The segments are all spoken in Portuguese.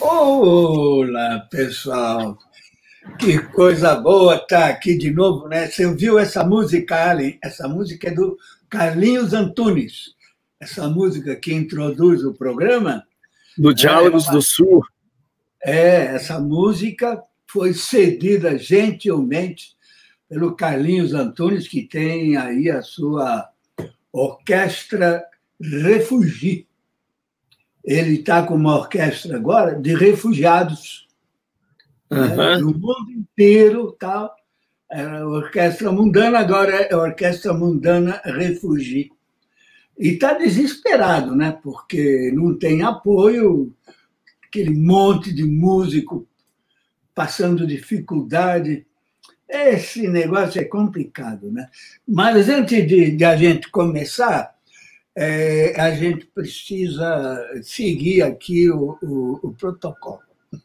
Olá, pessoal! Que coisa boa estar aqui de novo, né? Você ouviu essa música, Allen? Essa música é do Carlinhos Antunes. Essa música que introduz o programa. Do Diálogos do Sul. Essa música foi cedida gentilmente pelo Carlinhos Antunes, que tem aí a sua orquestra Refugi. Ele está com uma orquestra agora de refugiados, né, do mundo inteiro. Tal. Era a Orquestra Mundana, agora é a Orquestra Mundana Refugi. E está desesperado, né, porque não tem apoio, aquele monte de músico passando dificuldade. Esse negócio é complicado, né? Mas antes de a gente começar, a gente precisa seguir aqui o protocolo.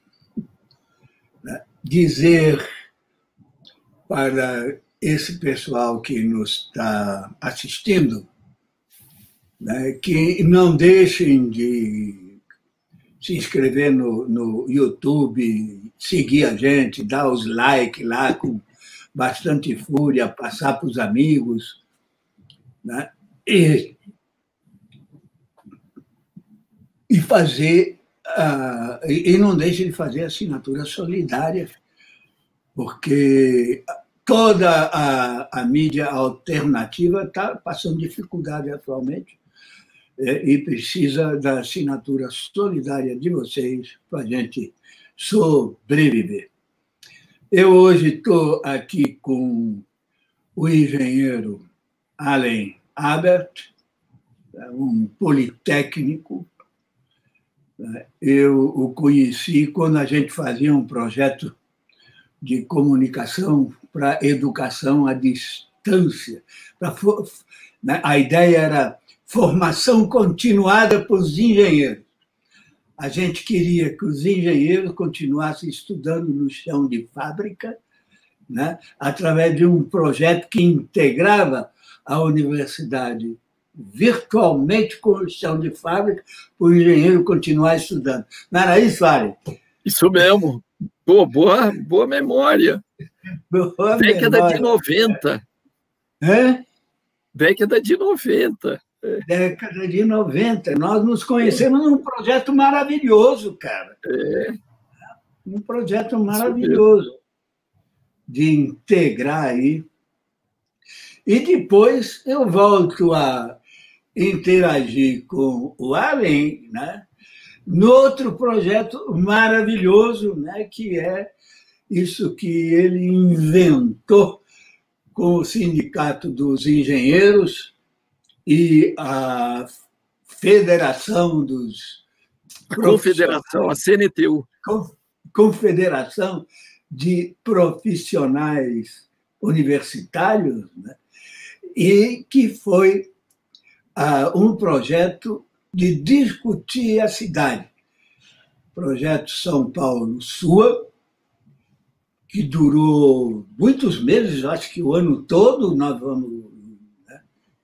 Né? Dizer para esse pessoal que nos está assistindo, né, que não deixem de se inscrever no YouTube, seguir a gente, dar os likes lá com bastante fúria, passar para os amigos, né? E fazer, e não deixe de fazer assinatura solidária, porque toda a mídia alternativa está passando dificuldade atualmente e precisa da assinatura solidária de vocês para a gente sobreviver. Eu hoje estou aqui com o engenheiro Allen Abert, um politécnico. Eu o conheci quando a gente fazia um projeto de comunicação para educação à distância. A ideia era formação continuada para os engenheiros. A gente queria que os engenheiros continuassem estudando no chão de fábrica, né, através de um projeto que integrava a universidade virtualmente com o chão de fábrica, para o engenheiro continuar estudando. Não era isso, Ari? Isso mesmo. Boa memória. Boa década memória. De 90. Hã? Década de 90. Década de 90. Nós nos conhecemos num projeto maravilhoso, cara. Um projeto maravilhoso de integrar aí. E depois eu volto a interagir com o Allen, né, no outro projeto maravilhoso, né, que é isso que ele inventou com o Sindicato dos Engenheiros e a Federação dos Confederação, a CNTU. Confederação de Profissionais Universitários, né? E que foi um projeto de discutir a cidade. Projeto São Paulo Sua, que durou muitos meses, acho que o ano todo nós vamos... Né?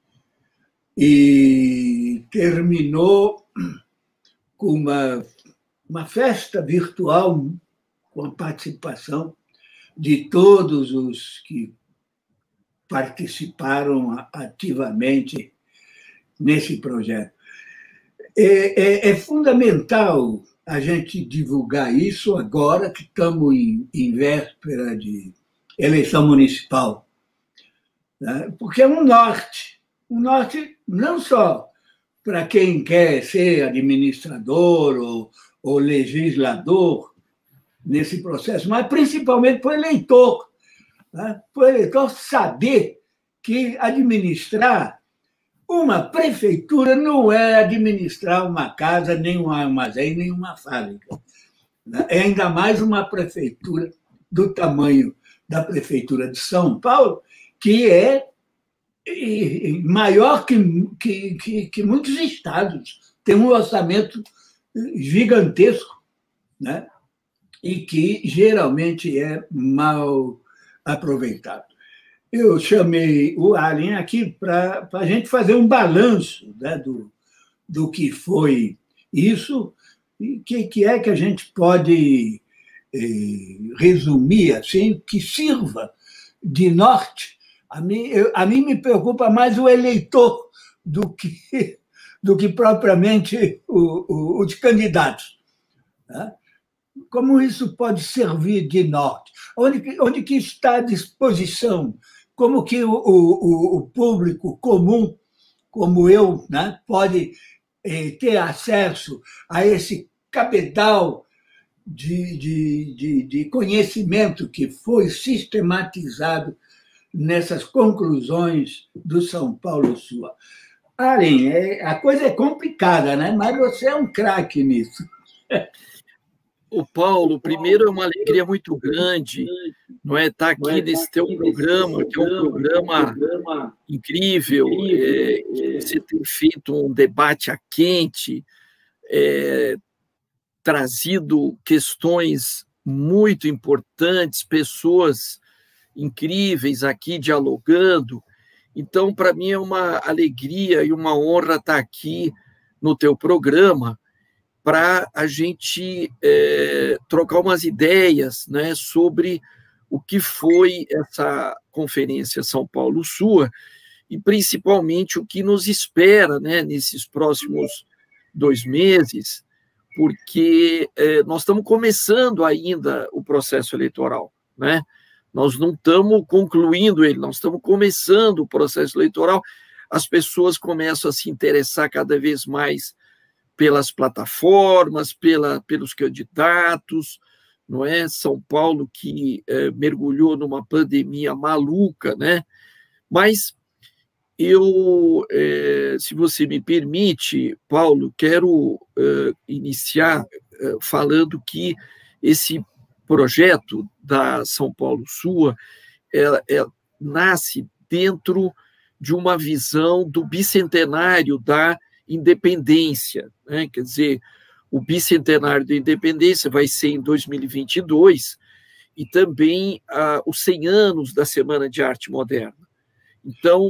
E terminou com uma festa virtual com a participação de todos os que participaram ativamente nesse projeto. É fundamental a gente divulgar isso agora que estamos em véspera de eleição municipal, né? Porque é um norte não só para quem quer ser administrador ou legislador nesse processo, mas principalmente para o eleitor, né? Para o eleitor saber que administrar uma prefeitura não é administrar uma casa, nem um armazém, nem uma fábrica. É ainda mais uma prefeitura do tamanho da Prefeitura de São Paulo, que é maior que muitos estados, tem um orçamento gigantesco, né? E que geralmente é mal aproveitado. Eu chamei o Allen aqui para a gente fazer um balanço, né, do que foi isso E o que é que a gente pode resumir assim, que sirva de norte? A mim me preocupa mais o eleitor do que propriamente os candidatos. Né? Como isso pode servir de norte? Onde que está a disposição? Como que o público comum, como eu, né, pode ter acesso a esse cabedal de conhecimento que foi sistematizado nessas conclusões do São Paulo Sua? Aren, a coisa é complicada, né? Mas você é um craque nisso. O Paulo, primeiro é uma alegria muito grande, não é, estar aqui nesse teu programa, que é um programa incrível, que você tem feito um debate a quente, trazido questões muito importantes, pessoas incríveis aqui dialogando. Então, para mim é uma alegria e uma honra estar aqui no teu programa para a gente trocar umas ideias, né, sobre o que foi essa Conferência São Paulo Sua e, principalmente, o que nos espera, né, nesses próximos 2 meses, porque nós estamos começando ainda o processo eleitoral, né? Nós não estamos concluindo ele, nós estamos começando o processo eleitoral. As pessoas começam a se interessar cada vez mais pelas plataformas, pelos candidatos, não é? São Paulo que mergulhou numa pandemia maluca, né? Mas eu, se você me permite, Paulo, quero iniciar falando que esse projeto da São Paulo Sua nasce dentro de uma visão do bicentenário da independência, né? Quer dizer, o bicentenário da independência vai ser em 2022 e também os 100 anos da Semana de Arte Moderna. Então,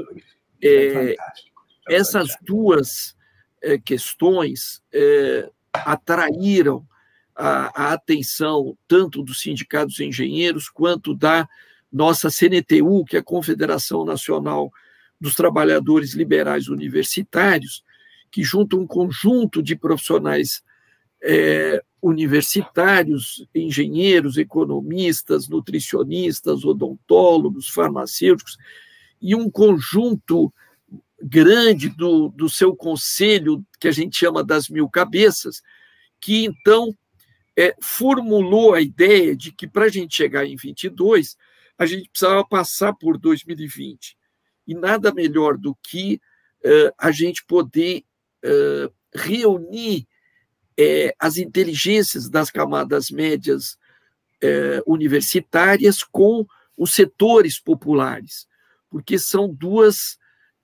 essas duas questões atraíram a atenção tanto dos sindicatos engenheiros quanto da nossa CNTU, que é a Confederação Nacional dos Trabalhadores Liberais Universitários, que junta um conjunto de profissionais universitários, engenheiros, economistas, nutricionistas, odontólogos, farmacêuticos, e um conjunto grande do seu conselho, que a gente chama das 1000 cabeças, que então formulou a ideia de que para a gente chegar em 22, a gente precisava passar por 2020. E nada melhor do que a gente poder reunir as inteligências das camadas médias universitárias com os setores populares, porque são dois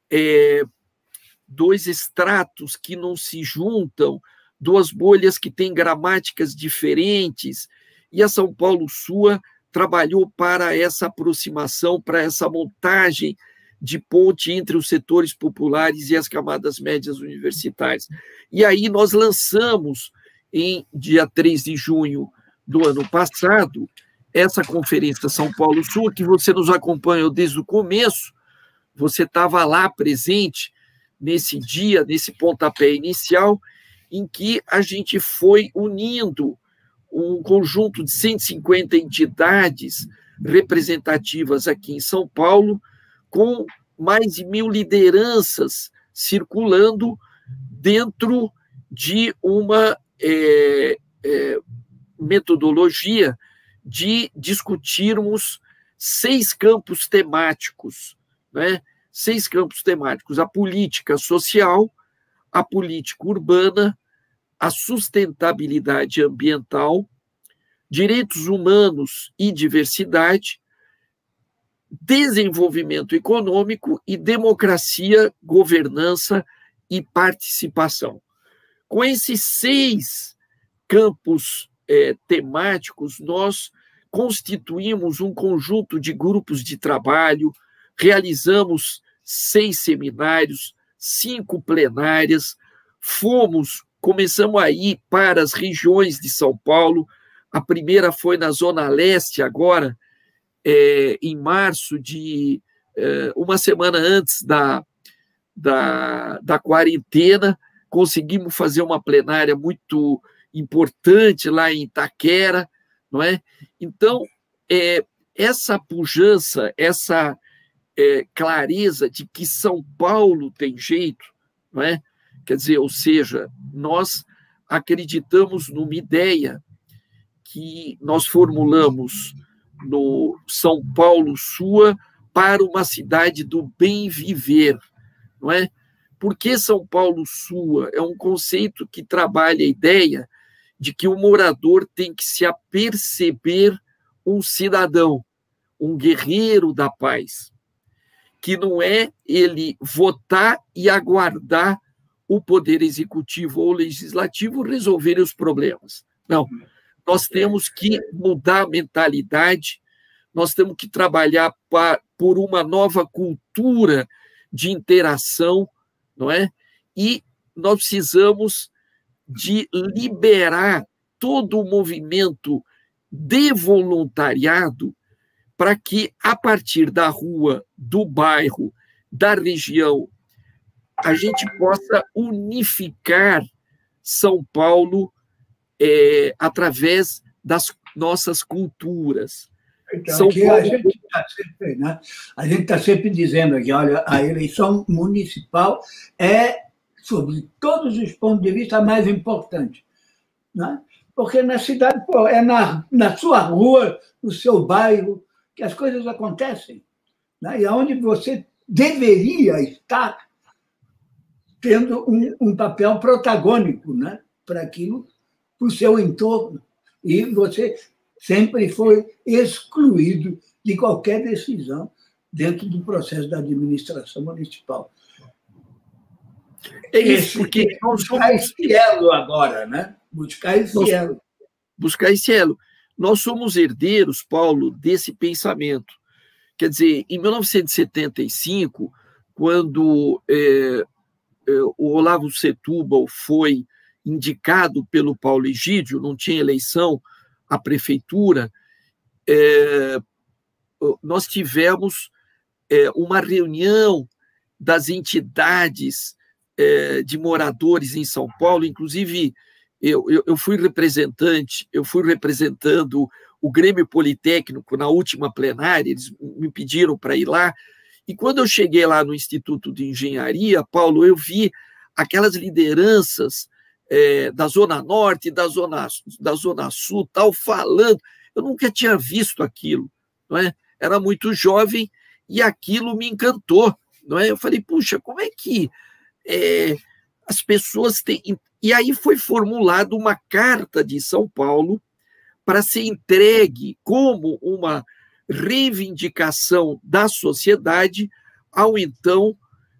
estratos que não se juntam, duas bolhas que têm gramáticas diferentes, e a São Paulo Sua trabalhou para essa aproximação, para essa montagem de ponte entre os setores populares e as camadas médias universitárias. E aí nós lançamos, em dia 3 de junho do ano passado, essa Conferência São Paulo Sua, que você nos acompanhou desde o começo, você estava lá presente nesse dia, nesse pontapé inicial, em que a gente foi unindo um conjunto de 150 entidades representativas aqui em São Paulo, com mais de 1000 lideranças circulando dentro de uma metodologia de discutirmos 6 campos temáticos, né? 6 campos temáticos: a política social, a política urbana, a sustentabilidade ambiental, direitos humanos e diversidade, desenvolvimento econômico e democracia, governança e participação. Com esses 6 campos temáticos, nós constituímos um conjunto de grupos de trabalho, realizamos 6 seminários, 5 plenárias, fomos começamos a ir para as regiões de São Paulo. A primeira foi na Zona Leste, agora, em março, uma semana antes da quarentena, conseguimos fazer uma plenária muito importante lá em Itaquera, não é? Então, essa pujança, essa clareza de que São Paulo tem jeito, não é? Quer dizer, ou seja, nós acreditamos numa ideia que nós formulamos no São Paulo Sua para uma cidade do bem viver, não é? Por que São Paulo Sua? É um conceito que trabalha a ideia de que o morador tem que se aperceber um cidadão, um guerreiro da paz, que não é ele votar e aguardar o poder executivo ou legislativo resolverem os problemas. Não. Nós temos que mudar a mentalidade, nós temos que trabalhar por uma nova cultura de interação, não é? E nós precisamos de liberar todo o movimento de voluntariado para que, a partir da rua, do bairro, da região, a gente possa unificar São Paulo através das nossas culturas. Então, aqui a gente está sempre dizendo aqui, olha, a eleição municipal é, sob todos os pontos de vista, a mais importante. Né? Porque na cidade, é na sua rua, no seu bairro, que as coisas acontecem. Né? E aonde você deveria estar tendo um papel protagônico, né? Para aquilo, para o seu entorno. E você sempre foi excluído de qualquer decisão dentro do processo da administração municipal. É isso, porque buscar esse elo agora, né? Buscar esse elo. Buscar esse elo. Nós somos herdeiros, Paulo, desse pensamento. Quer dizer, em 1975, quando o Olavo Setúbal foi indicado pelo Paulo Egídio, não tinha eleição à prefeitura, nós tivemos uma reunião das entidades de moradores em São Paulo, inclusive eu fui representando o Grêmio Politécnico na última plenária, eles me pediram para ir lá, e quando eu cheguei lá no Instituto de Engenharia, Paulo, eu vi aquelas lideranças da Zona Norte, da Zona Sul, tal, falando. Eu nunca tinha visto aquilo, não é? Era muito jovem e aquilo me encantou, não é? Eu falei, puxa, como é que as pessoas têm... E aí foi formulada uma carta de São Paulo para ser entregue como uma reivindicação da sociedade ao então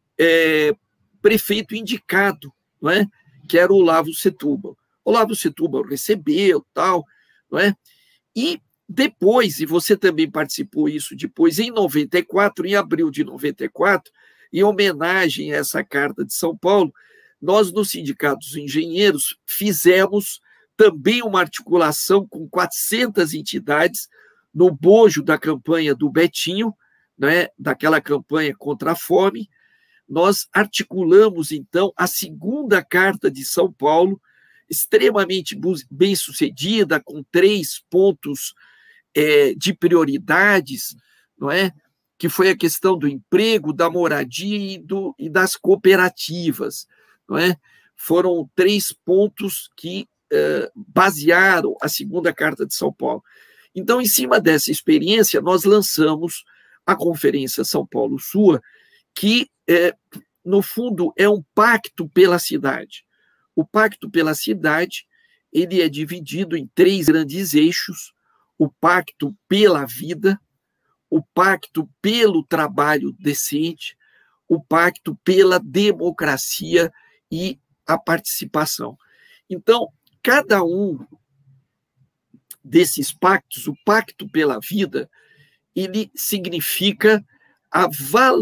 prefeito indicado, não é? Que era o Olavo Setúbal. Olavo Setúbal recebeu, tal, não é? E depois, e você também participou isso depois, em 94, em abril de 94, em homenagem a essa carta de São Paulo, nós, no Sindicato dos Engenheiros, fizemos também uma articulação com 400 entidades no bojo da campanha do Betinho, né, daquela campanha contra a fome. Nós articulamos, então, a segunda Carta de São Paulo, extremamente bem sucedida, com 3 pontos de prioridades, não é? Que foi a questão do emprego, da moradia e das cooperativas, não é? Foram 3 pontos que basearam a segunda Carta de São Paulo. Então, em cima dessa experiência, nós lançamos a Conferência São Paulo Sua, que, no fundo, é um pacto pela cidade. O pacto pela cidade, ele é dividido em 3 grandes eixos: o pacto pela vida, o pacto pelo trabalho decente, o pacto pela democracia e a participação. Então, cada um desses pactos, o pacto pela vida, ele significa a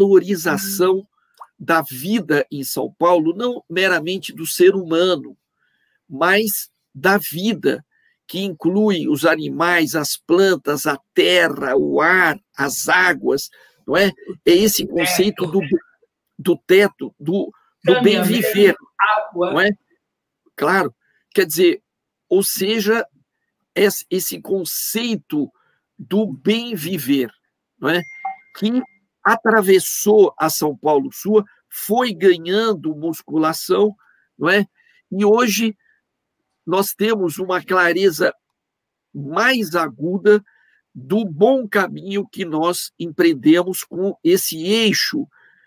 valorização da vida em São Paulo, não meramente do ser humano, mas da vida, que inclui os animais, as plantas, a terra, o ar, as águas, não é? É esse conceito do teto, do bem viver, não é? Claro, quer dizer, ou seja, esse conceito do bem viver, não é? Que atravessou a São Paulo Sul, foi ganhando musculação, não é? E hoje nós temos uma clareza mais aguda do bom caminho que nós empreendemos com esse eixo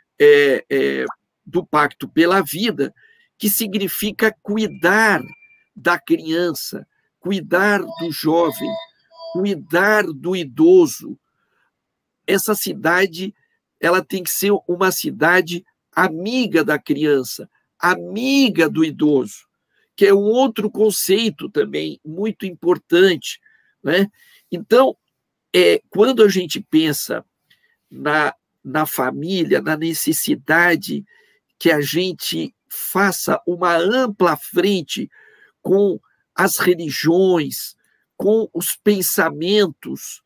do Pacto pela Vida, que significa cuidar da criança, cuidar do jovem, cuidar do idoso. Essa cidade, ela tem que ser uma cidade amiga da criança, amiga do idoso, que é um outro conceito também muito importante, né? Então, quando a gente pensa na família, na necessidade que a gente faça uma ampla frente com as religiões, com os pensamentos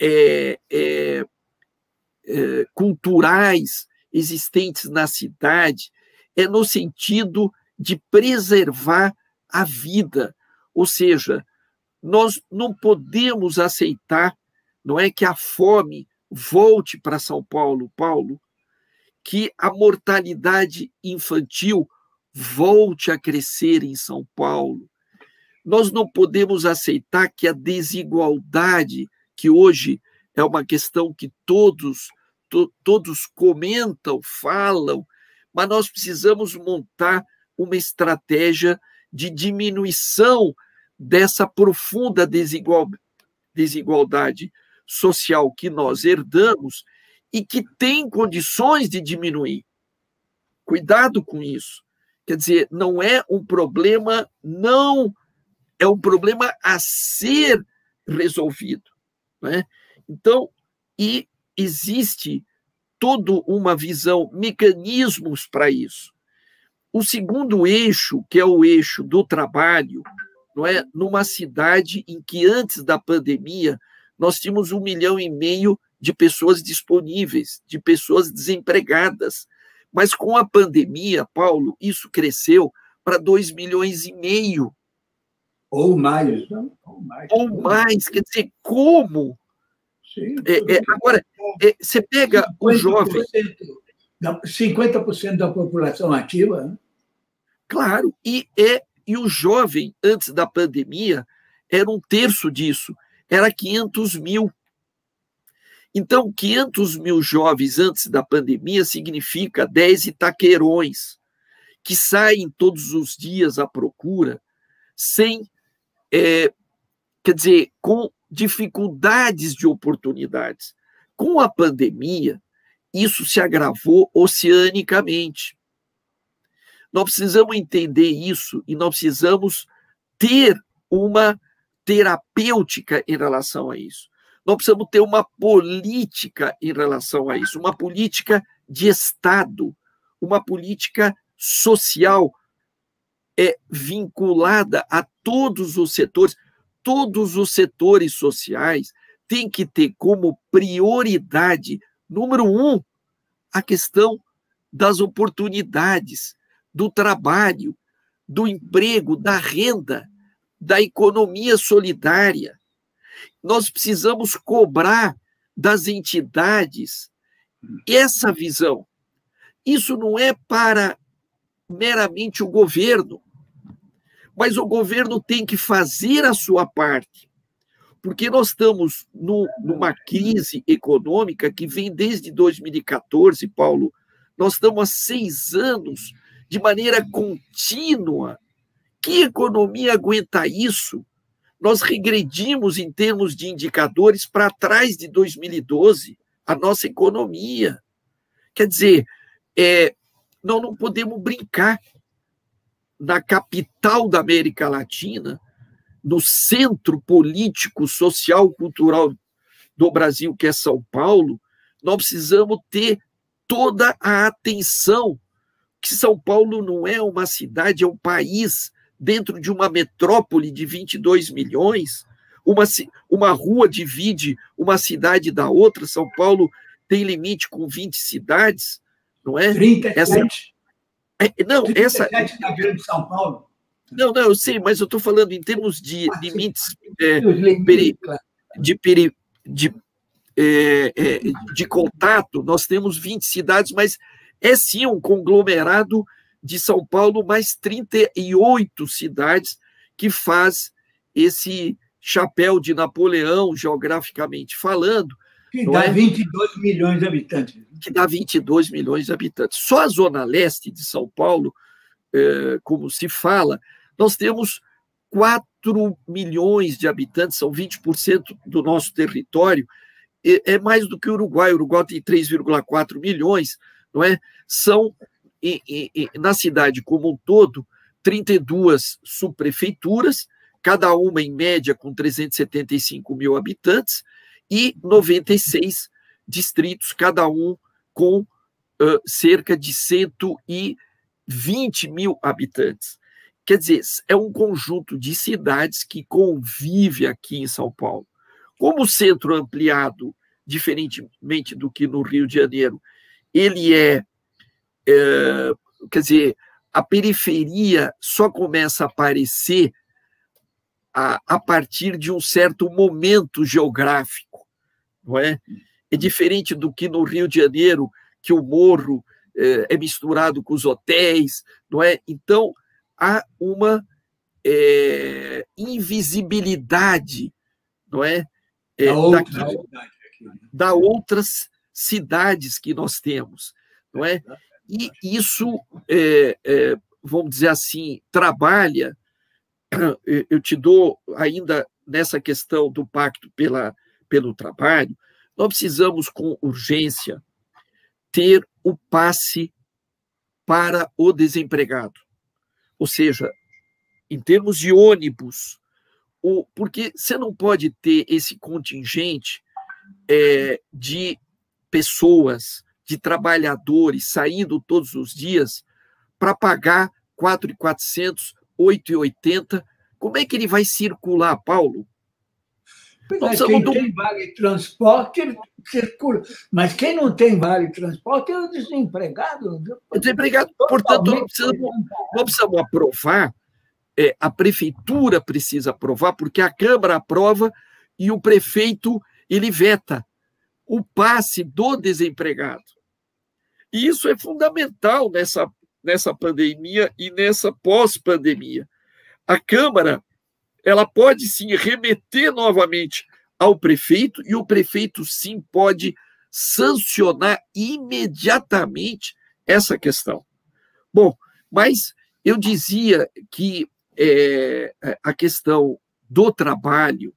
culturais existentes na cidade, é no sentido de preservar a vida. Ou seja, nós não podemos aceitar, não é, que a fome volte para São Paulo, que a mortalidade infantil volte a crescer em São Paulo. Nós não podemos aceitar que a desigualdade, que hoje é uma questão que todos comentam, falam, mas nós precisamos montar uma estratégia de diminuição dessa profunda desigualdade social que nós herdamos e que tem condições de diminuir. Cuidado com isso. Quer dizer, não é um problema, não, é um problema a ser resolvido, né? Então, e existe toda uma visão, mecanismos para isso. O segundo eixo, que é o eixo do trabalho, não é? Numa cidade em que antes da pandemia nós tínhamos 1,5 milhão de pessoas disponíveis, de pessoas desempregadas. Mas com a pandemia, Paulo, isso cresceu para 2,5 milhões. Ou mais, não? Ou mais. Quer dizer, como? Sim, agora, você pega o jovem... 50% da população ativa, né? Claro, e o jovem, antes da pandemia, era 1/3 disso, era 500 mil. Então, 500 mil jovens antes da pandemia significa 10 itaquerões, que saem todos os dias à procura, sem, quer dizer, com dificuldades de oportunidades. Com a pandemia, isso se agravou oceanicamente. Nós precisamos entender isso e nós precisamos ter uma terapêutica em relação a isso. Nós precisamos ter uma política em relação a isso, uma política de Estado, uma política social vinculada a todos os setores. Todos os setores sociais têm que ter como prioridade, número 1, a questão das oportunidades, do trabalho, do emprego, da renda, da economia solidária. Nós precisamos cobrar das entidades essa visão. Isso não é para meramente o governo, mas o governo tem que fazer a sua parte, porque nós estamos numa crise econômica que vem desde 2014, Paulo. Nós estamos há 6 anos de maneira contínua. Que economia aguenta isso? Nós regredimos em termos de indicadores para trás de 2012, a nossa economia. Quer dizer, nós não podemos brincar. Na capital da América Latina, no centro político, social, cultural do Brasil, que é São Paulo, nós precisamos ter toda a atenção, que São Paulo não é uma cidade, é um país dentro de uma metrópole de 22 milhões, uma rua divide uma cidade da outra. São Paulo tem limite com 20 cidades, não é? 37. Não, 37 da Grande São Paulo. Não, eu sei, mas eu estou falando em termos de limites de contato. Nós temos 20 cidades, mas é sim um conglomerado de São Paulo, mais 38 cidades, que faz esse chapéu de Napoleão, geograficamente falando. Que dá 22 milhões de habitantes. Que dá 22 milhões de habitantes. Só a zona leste de São Paulo, como se fala, nós temos 4 milhões de habitantes, são 20% do nosso território, é mais do que o Uruguai. O Uruguai tem 3,4 milhões, não é? São, na cidade como um todo, 32 subprefeituras, cada uma, em média, com 375 mil habitantes, e 96 distritos, cada um com cerca de 120 mil habitantes. Quer dizer, é um conjunto de cidades que convive aqui em São Paulo. Como o centro ampliado, diferentemente do que no Rio de Janeiro, ele quer dizer, a periferia só começa a aparecer a partir de um certo momento geográfico, não é? É diferente do que no Rio de Janeiro, que o morro é misturado com os hotéis, não é? Então, há uma invisibilidade, não é? Da outras cidades que nós temos, não é? E isso, vamos dizer assim, trabalha. Eu te dou ainda nessa questão do pacto pelo trabalho. Nós precisamos, com urgência, ter o passe para o desempregado. Ou seja, em termos de ônibus, porque você não pode ter esse contingente de pessoas, de trabalhadores saindo todos os dias para pagar 4.400, 8,80. Como é que ele vai circular, Paulo? Quem tem vale transporte, ele circula. Mas quem não tem vale transporte é o desempregado. Desempregado, portanto, não precisamos aprovar, a prefeitura precisa aprovar, porque a Câmara aprova e o prefeito ele veta o passe do desempregado. E isso é fundamental nessa pandemia e nessa pós-pandemia. A Câmara ela pode, sim, remeter novamente ao prefeito, e o prefeito, sim, pode sancionar imediatamente essa questão. Bom, mas eu dizia que a questão do trabalho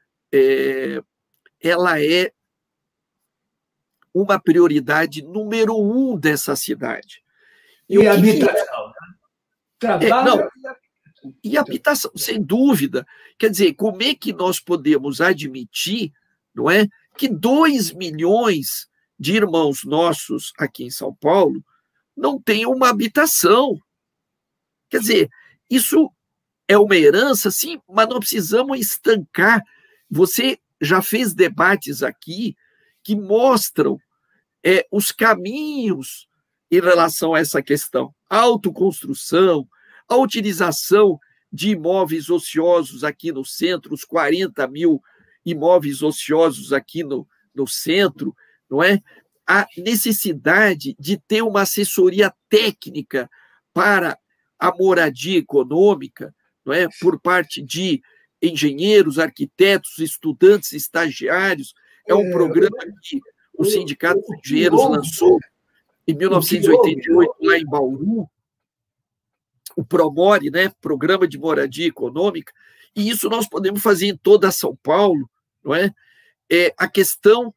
ela é uma prioridade número 1 dessa cidade. E a habitação, né? Trabalho e habitação, sem dúvida. Quer dizer, como é que nós podemos admitir, não é, que 2 milhões de irmãos nossos aqui em São Paulo não tenham uma habitação? Quer dizer, isso é uma herança, sim, mas nós precisamos estancar. Você já fez debates aqui que mostram os caminhos em relação a essa questão. A autoconstrução, a utilização de imóveis ociosos aqui no centro, os 40 mil imóveis ociosos aqui no centro, não é? A necessidade de ter uma assessoria técnica para a moradia econômica, não é? Por parte de engenheiros, arquitetos, estudantes, estagiários. É um programa que o Sindicato de Engenheiros lançou em 1988, lá em Bauru, o PROMORE, né, Programa de Moradia Econômica, e isso nós podemos fazer em toda São Paulo, não é? A questão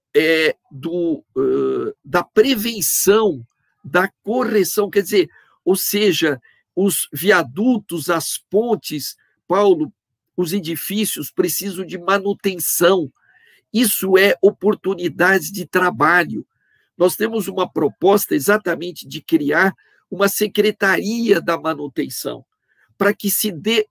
da prevenção, da correção, quer dizer, ou seja, os viadutos, as pontes, Paulo, os edifícios precisam de manutenção. Isso é oportunidades de trabalho. Nós temos uma proposta exatamente de criar uma secretaria da manutenção, para que se dê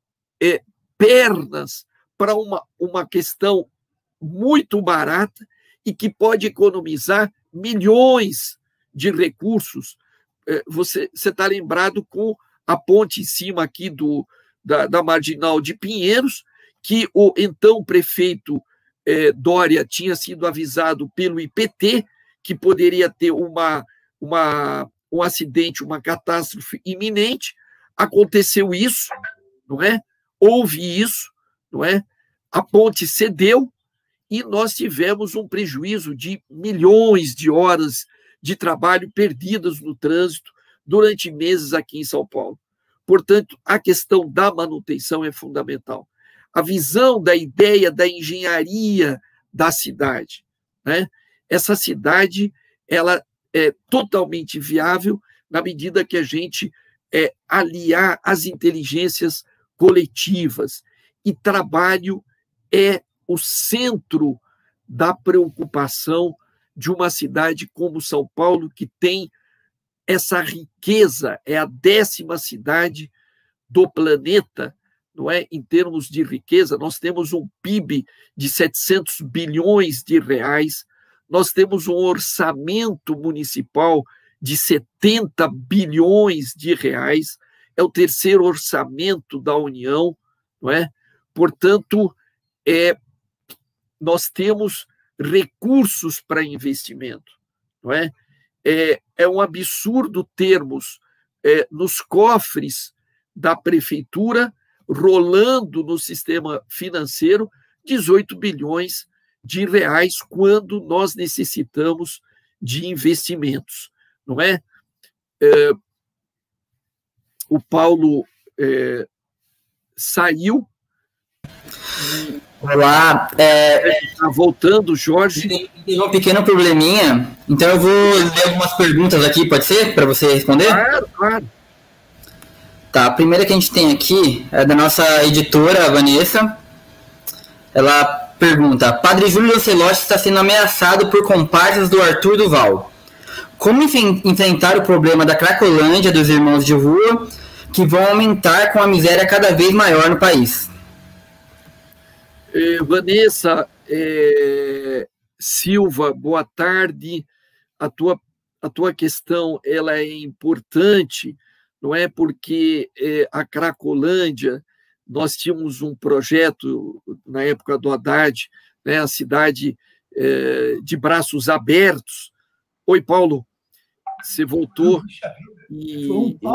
pernas para uma questão muito barata e que pode economizar milhões de recursos. Você está lembrado com a ponte em cima aqui da Marginal de Pinheiros, que o então prefeito Dória tinha sido avisado pelo IPT que poderia ter um acidente, uma catástrofe iminente. Aconteceu isso, não é? Houve isso, não é? A ponte cedeu e nós tivemos um prejuízo de milhões de horas de trabalho perdidas no trânsito durante meses aqui em São Paulo. Portanto, a questão da manutenção é fundamental. A visão da ideia da engenharia da cidade, né? Essa cidade, ela é totalmente viável na medida que a gente aliar as inteligências coletivas. E trabalho é o centro da preocupação de uma cidade como São Paulo, que tem essa riqueza, é a 10ª cidade do planeta, não é? Em termos de riqueza. Nós temos um PIB de 700 bilhões de reais, nós temos um orçamento municipal de 70 bilhões de reais, é o 3º orçamento da União, não é? Portanto, nós temos recursos para investimento, não é? É um absurdo termos nos cofres da prefeitura, rolando no sistema financeiro, 18 bilhões de reais, quando nós necessitamos de investimentos, não é? O Paulo saiu. Olá. Está voltando, Jorge. Tem um pequeno probleminha, então eu vou ler algumas perguntas aqui, pode ser? Para você responder? Claro, claro. Tá, a primeira que a gente tem aqui é da nossa editora, a Vanessa. Ela pergunta: Padre Júlio Lancelotti está sendo ameaçado por comparsas do Arthur Duval. Como enfrentar o problema da Cracolândia dos irmãos de rua, que vão aumentar com a miséria cada vez maior no país? Vanessa Silva, boa tarde. A tua questão ela é importante, não é? Porque a Cracolândia, nós tínhamos um projeto na época do Haddad, né, a cidade de braços abertos. Oi, Paulo, você voltou. E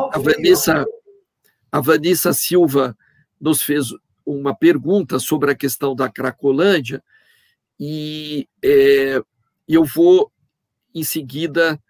a Vanessa Silva nos fez uma pergunta sobre a questão da Cracolândia e eu vou, em seguida,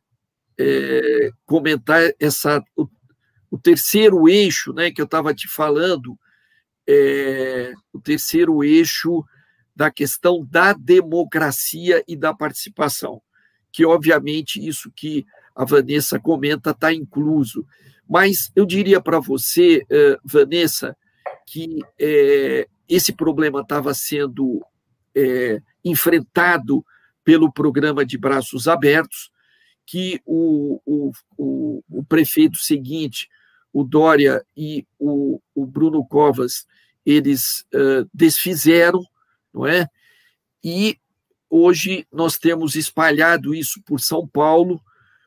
comentar o terceiro eixo, né, que eu estava te falando, o terceiro eixo da questão da democracia e da participação, que, obviamente, isso que a Vanessa comenta está incluso. Mas eu diria para você, Vanessa, que esse problema estava sendo enfrentado pelo programa de braços abertos, que o prefeito seguinte, o Dória e o Bruno Covas, eles desfizeram, não é? E hoje nós temos espalhado isso por São Paulo.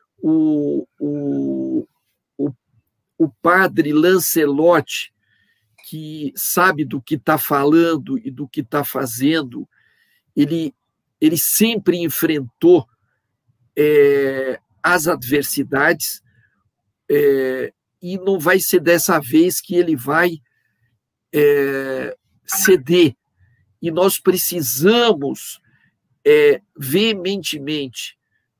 O padre Lancelotti, que sabe do que está falando e do que está fazendo, ele sempre enfrentou as adversidades, e não vai ser dessa vez que ele vai ceder. E nós precisamos veementemente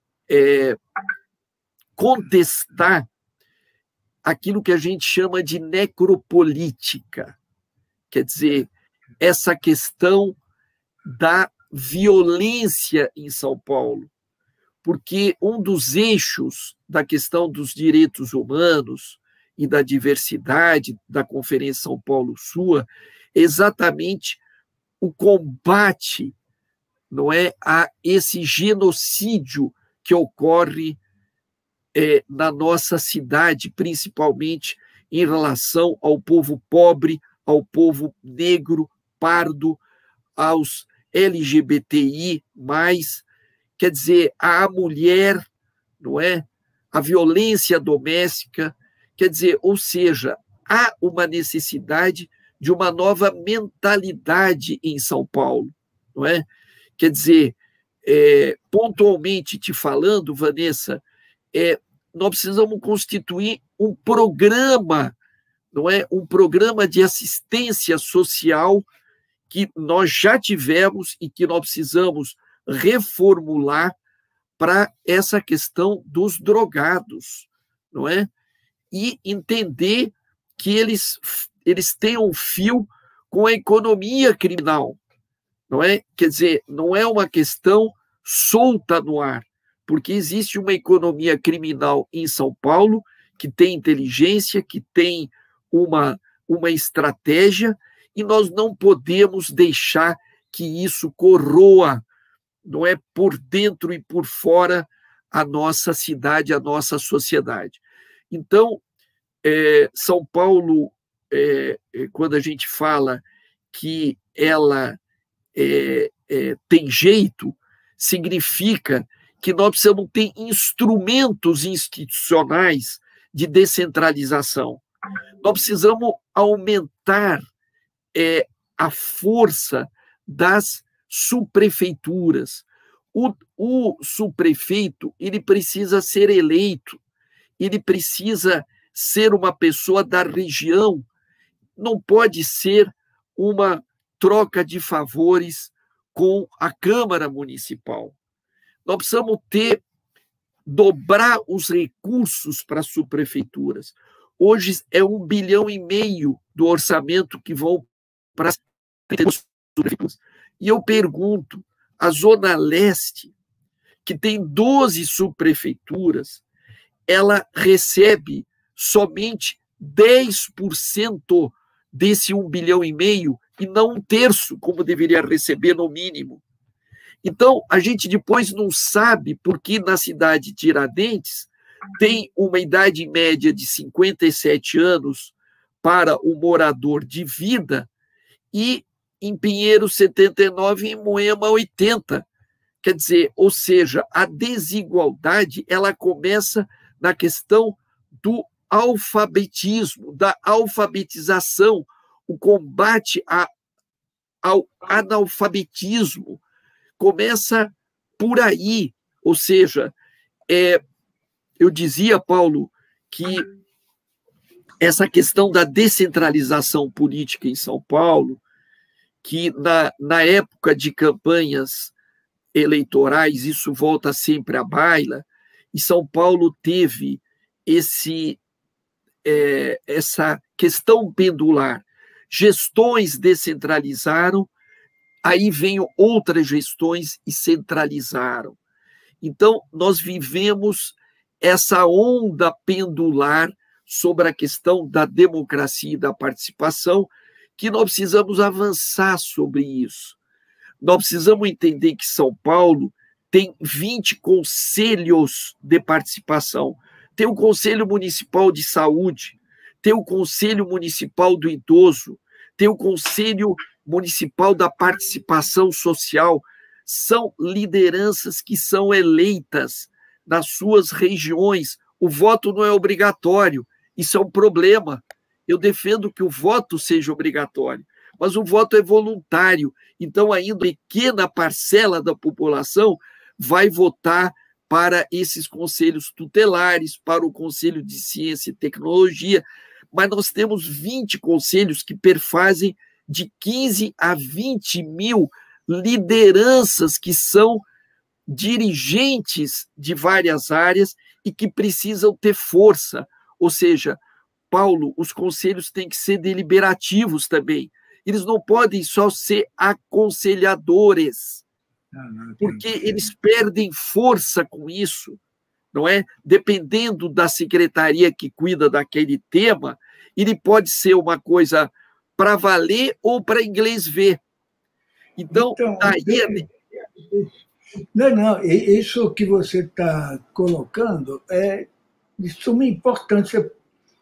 contestar aquilo que a gente chama de necropolítica, quer dizer, essa questão da violência em São Paulo, porque um dos eixos da questão dos direitos humanos e da diversidade da Conferência São Paulo-Sul é exatamente o combate, não é, a esse genocídio que ocorre na nossa cidade, principalmente em relação ao povo pobre, ao povo negro, pardo, aos LGBTI+, quer dizer, à mulher, não é? A violência doméstica, quer dizer, ou seja, há uma necessidade de uma nova mentalidade em São Paulo, não é? Quer dizer, pontualmente te falando, Vanessa, nós precisamos constituir um programa, não é? Um programa de assistência social que nós já tivemos e que nós precisamos reformular para essa questão dos drogados, não é? E entender que eles têm um fio com a economia criminal, não é? Quer dizer, não é uma questão solta no ar, porque existe uma economia criminal em São Paulo que tem inteligência, que tem uma estratégia, e nós não podemos deixar que isso corroa, não é, por dentro e por fora a nossa cidade, a nossa sociedade. Então, São Paulo, quando a gente fala que ela tem jeito, significa que nós precisamos ter instrumentos institucionais de descentralização. Nós precisamos aumentar a força das subprefeituras. O subprefeito, ele precisa ser eleito, ele precisa ser uma pessoa da região, não pode ser uma troca de favores com a Câmara Municipal. Nós precisamos dobrar os recursos para as subprefeituras. Hoje é 1,5 bilhão do orçamento que vão para as subprefeituras. E eu pergunto, a Zona Leste, que tem 12 subprefeituras, ela recebe somente 10% desse 1,5 bilhão e não 1/3, como deveria receber no mínimo. Então, a gente depois não sabe por que na cidade de Tiradentes tem uma idade média de 57 anos para o morador de vida e em Pinheiro 79 e em Moema 80. Quer dizer, ou seja, a desigualdade ela começa na questão do alfabetismo, da alfabetização, o combate ao analfabetismo começa por aí. Ou seja, eu dizia, Paulo, que essa questão da descentralização política em São Paulo, que na época de campanhas eleitorais isso volta sempre à baila, e São Paulo teve essa questão pendular. Gestões descentralizaram, aí vêm outras gestões e centralizaram. Então, nós vivemos essa onda pendular sobre a questão da democracia e da participação, que nós precisamos avançar sobre isso. Nós precisamos entender que São Paulo tem 20 conselhos de participação. Tem o Conselho Municipal de Saúde, tem o Conselho Municipal do Idoso, tem o Conselho Municipal da Participação Social. São lideranças que são eleitas nas suas regiões. O voto não é obrigatório, isso é um problema. Eu defendo que o voto seja obrigatório, mas o voto é voluntário. Então, ainda pequena parcela da população vai votar para esses conselhos tutelares, para o Conselho de Ciência e Tecnologia, mas nós temos 20 conselhos que perfazem de 15 a 20 mil lideranças que são dirigentes de várias áreas e que precisam ter força. Ou seja, Paulo, os conselhos têm que ser deliberativos também. Eles não podem só ser aconselhadores, porque eles perdem força com isso, não é? Dependendo da secretaria que cuida daquele tema, ele pode ser uma coisa para valer ou para inglês ver. Então aí... Não, isso que você está colocando é de suma importância.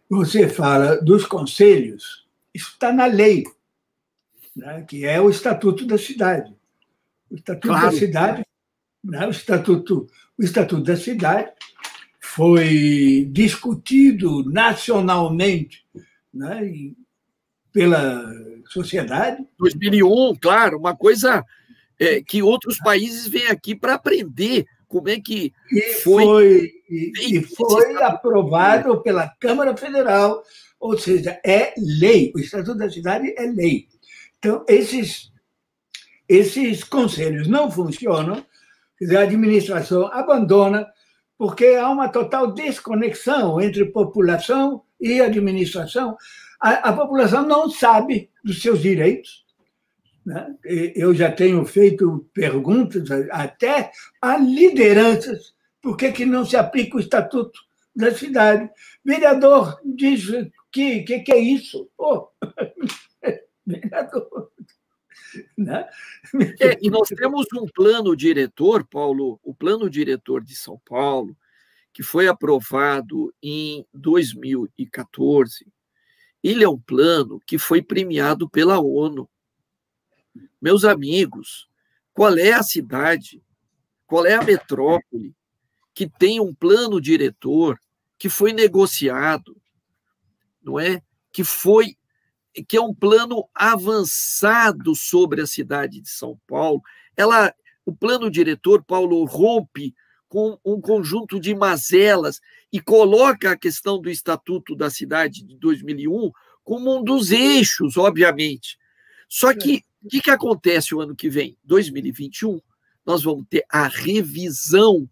você fala dos conselhos, isso está na lei, né, que é o Estatuto da Cidade. O Estatuto da Cidade, né, o Estatuto da Cidade foi discutido nacionalmente, né, pela sociedade. 2001, claro, uma coisa que outros países vêm aqui para aprender como é que foi aprovado pela Câmara Federal, ou seja, é lei. O Estatuto da Cidade é lei. Então, esses conselhos não funcionam, a administração abandona, porque há uma total desconexão entre população e administração. A população não sabe dos seus direitos, né? Eu já tenho feito perguntas até a lideranças, por que não se aplica o Estatuto da Cidade? Vereador diz que é isso? Oh, vereador. Né? E nós temos um plano diretor, Paulo, o plano diretor de São Paulo, que foi aprovado em 2014. Ele é um plano que foi premiado pela ONU. Meus amigos, qual é a cidade, qual é a metrópole que tem um plano diretor que foi negociado, não é? Que é um plano avançado sobre a cidade de São Paulo. O plano diretor, Paulo, rompe com um conjunto de mazelas e coloca a questão do Estatuto da Cidade de 2001 como um dos eixos, obviamente. Só que o que acontece o ano que vem? 2021, nós vamos ter a revisão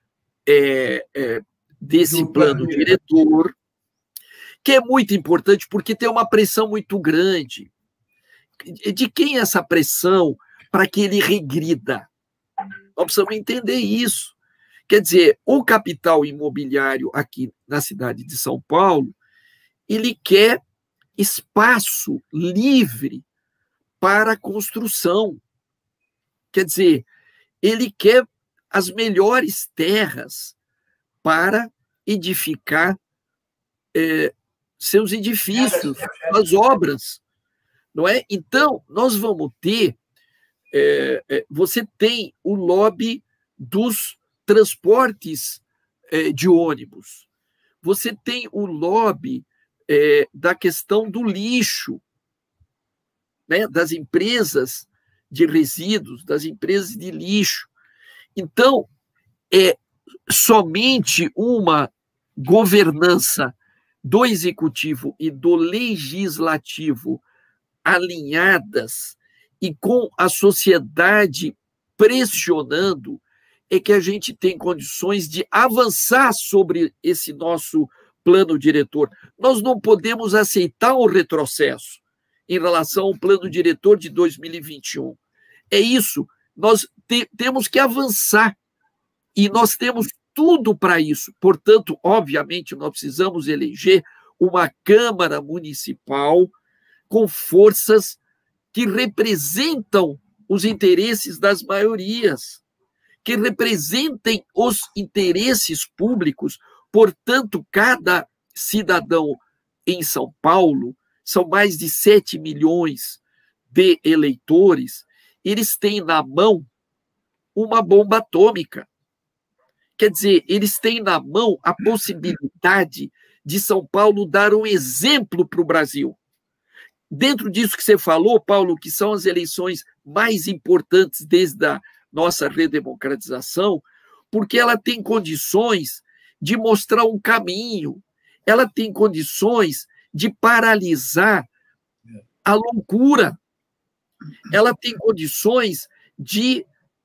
desse plano diretor, que é muito importante porque tem uma pressão muito grande. De quem é essa pressão para que ele regrida? Nós precisamos entender isso. Quer dizer, o capital imobiliário aqui na cidade de São Paulo, ele quer espaço livre para a construção. Quer dizer, ele quer as melhores terras para edificar seus edifícios, suas obras, não é? Então, nós vamos ter, você tem o lobby dos transportes de ônibus, você tem o lobby da questão do lixo, né? Das empresas de resíduos, das empresas de lixo. Então, é somente uma governança do executivo e do legislativo alinhadas e com a sociedade pressionando é que a gente tem condições de avançar sobre esse nosso plano diretor. Nós não podemos aceitar o retrocesso em relação ao plano diretor de 2021. É isso, nós temos que avançar e nós temos tudo para isso. Portanto, obviamente, nós precisamos eleger uma Câmara Municipal com forças que representam os interesses das maiorias, que representem os interesses públicos. Portanto, cada cidadão em São Paulo, são mais de 7 milhões de eleitores, eles têm na mão uma bomba atômica. Quer dizer, eles têm na mão a possibilidade de São Paulo dar um exemplo para o Brasil. Dentro disso que você falou, Paulo, que são as eleições mais importantes desde a nossa redemocratização, porque ela tem condições de mostrar um caminho, ela tem condições de paralisar a loucura, ela tem condições de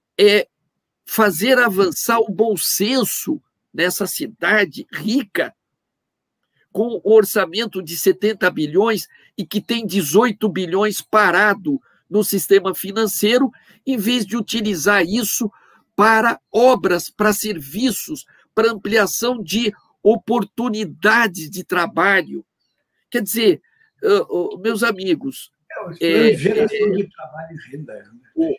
fazer avançar o bom senso nessa cidade rica, com um orçamento de 70 bilhões e que tem 18 bilhões parado no sistema financeiro, em vez de utilizar isso para obras, para serviços, para ampliação de oportunidades de trabalho. Quer dizer, meus amigos... geração de trabalho e renda.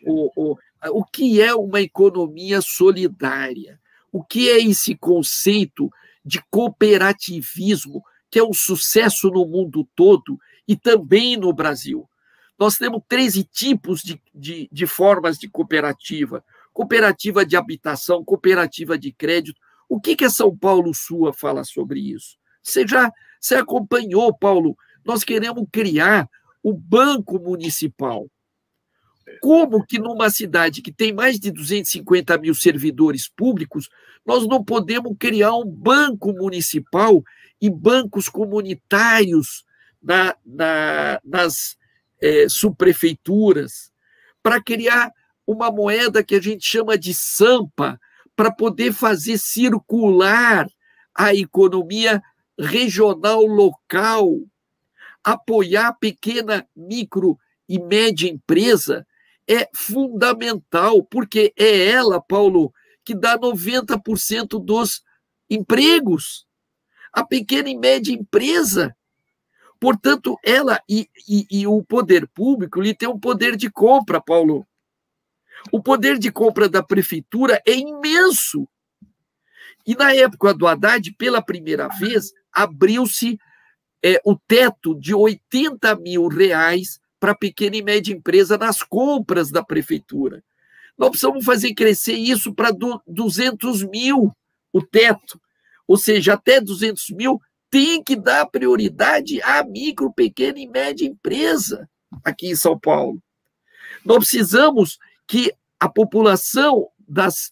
O que é uma economia solidária? O que é esse conceito de cooperativismo que é um sucesso no mundo todo e também no Brasil. Nós temos 13 tipos de formas de cooperativa. Cooperativa de habitação, cooperativa de crédito. O que a São Paulo Sua fala sobre isso? Você acompanhou, Paulo? Nós queremos criar o Banco Municipal. Como que numa cidade que tem mais de 250 mil servidores públicos, nós não podemos criar um banco municipal e bancos comunitários nas subprefeituras, para criar uma moeda que a gente chama de Sampa, para poder fazer circular a economia regional local, apoiar a pequena, micro e média empresa é fundamental, porque é ela, Paulo, que dá 90% dos empregos. A pequena e média empresa. Portanto, ela e o poder público ele tem um poder de compra, Paulo. O poder de compra da prefeitura é imenso. E na época do Haddad, pela primeira vez, abriu-se o teto de R$80 mil para pequena e média empresa nas compras da prefeitura. Nós precisamos fazer crescer isso para 200 mil, o teto. Ou seja, até 200 mil tem que dar prioridade à micro, pequena e média empresa aqui em São Paulo. Nós precisamos que a população das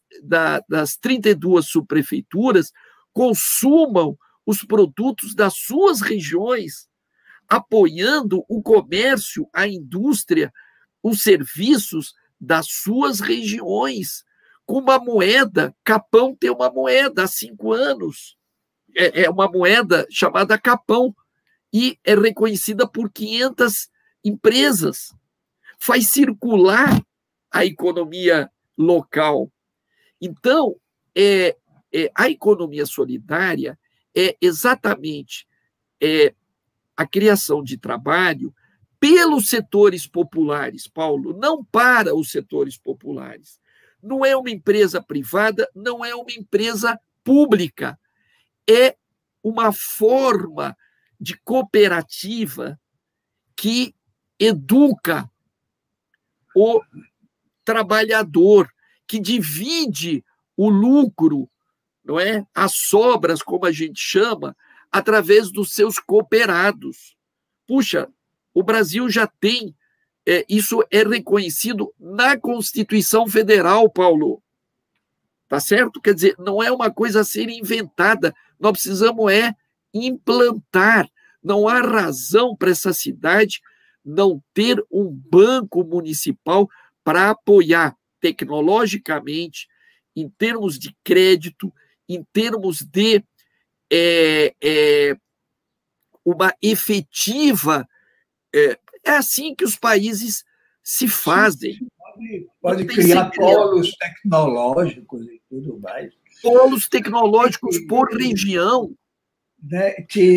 32 subprefeituras consumam os produtos das suas regiões, apoiando o comércio, a indústria, os serviços das suas regiões, com uma moeda. Capão tem uma moeda há 5 anos, é uma moeda chamada Capão, e é reconhecida por 500 empresas. Faz circular a economia local. Então, a economia solidária é exatamente a criação de trabalho pelos setores populares, Paulo, não para os setores populares. Não é uma empresa privada, não é uma empresa pública. É uma forma de cooperativa que educa o trabalhador, que divide o lucro, não é? As sobras, como a gente chama, através dos seus cooperados. Puxa, o Brasil já tem, isso é reconhecido na Constituição Federal, Paulo. Tá certo? Quer dizer, não é uma coisa a ser inventada, nós precisamos implantar. Não há razão para essa cidade não ter um banco municipal para apoiar tecnologicamente, em termos de crédito, em termos de uma efetiva... É assim que os países se fazem. Pode criar polos tecnológicos e tudo mais. Polos tecnológicos por região. Né?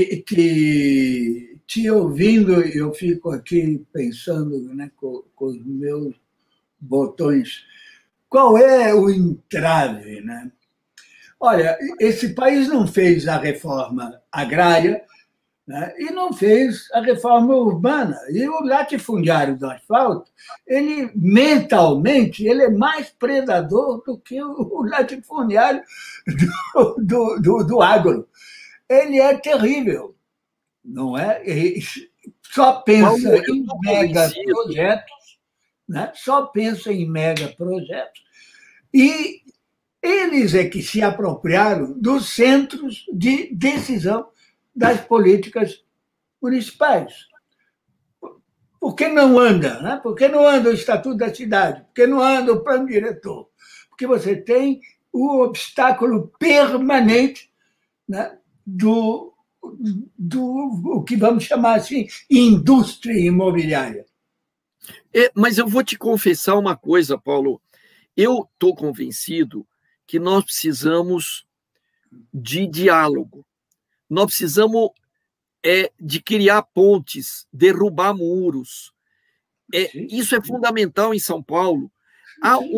Te ouvindo, eu fico aqui pensando, né, com os meus botões, qual é o entrave, né? Olha, esse país não fez a reforma agrária, né, e não fez a reforma urbana. E o latifundiário do asfalto, ele mentalmente ele é mais predador do que o latifundiário do agro. Ele é terrível, não é? Ele só pensa em megaprojetos, né? Só pensa em megaprojetos, e eles é que se apropriaram dos centros de decisão das políticas municipais. Por que não anda? Né? Por que não anda o Estatuto da Cidade? Por que não anda o plano diretor? Porque você tem o obstáculo permanente, né, do o que vamos chamar assim, indústria imobiliária. Mas eu vou te confessar uma coisa, Paulo. Eu estou convencido que nós precisamos de diálogo. Nós precisamos de criar pontes, derrubar muros. Isso é fundamental em São Paulo.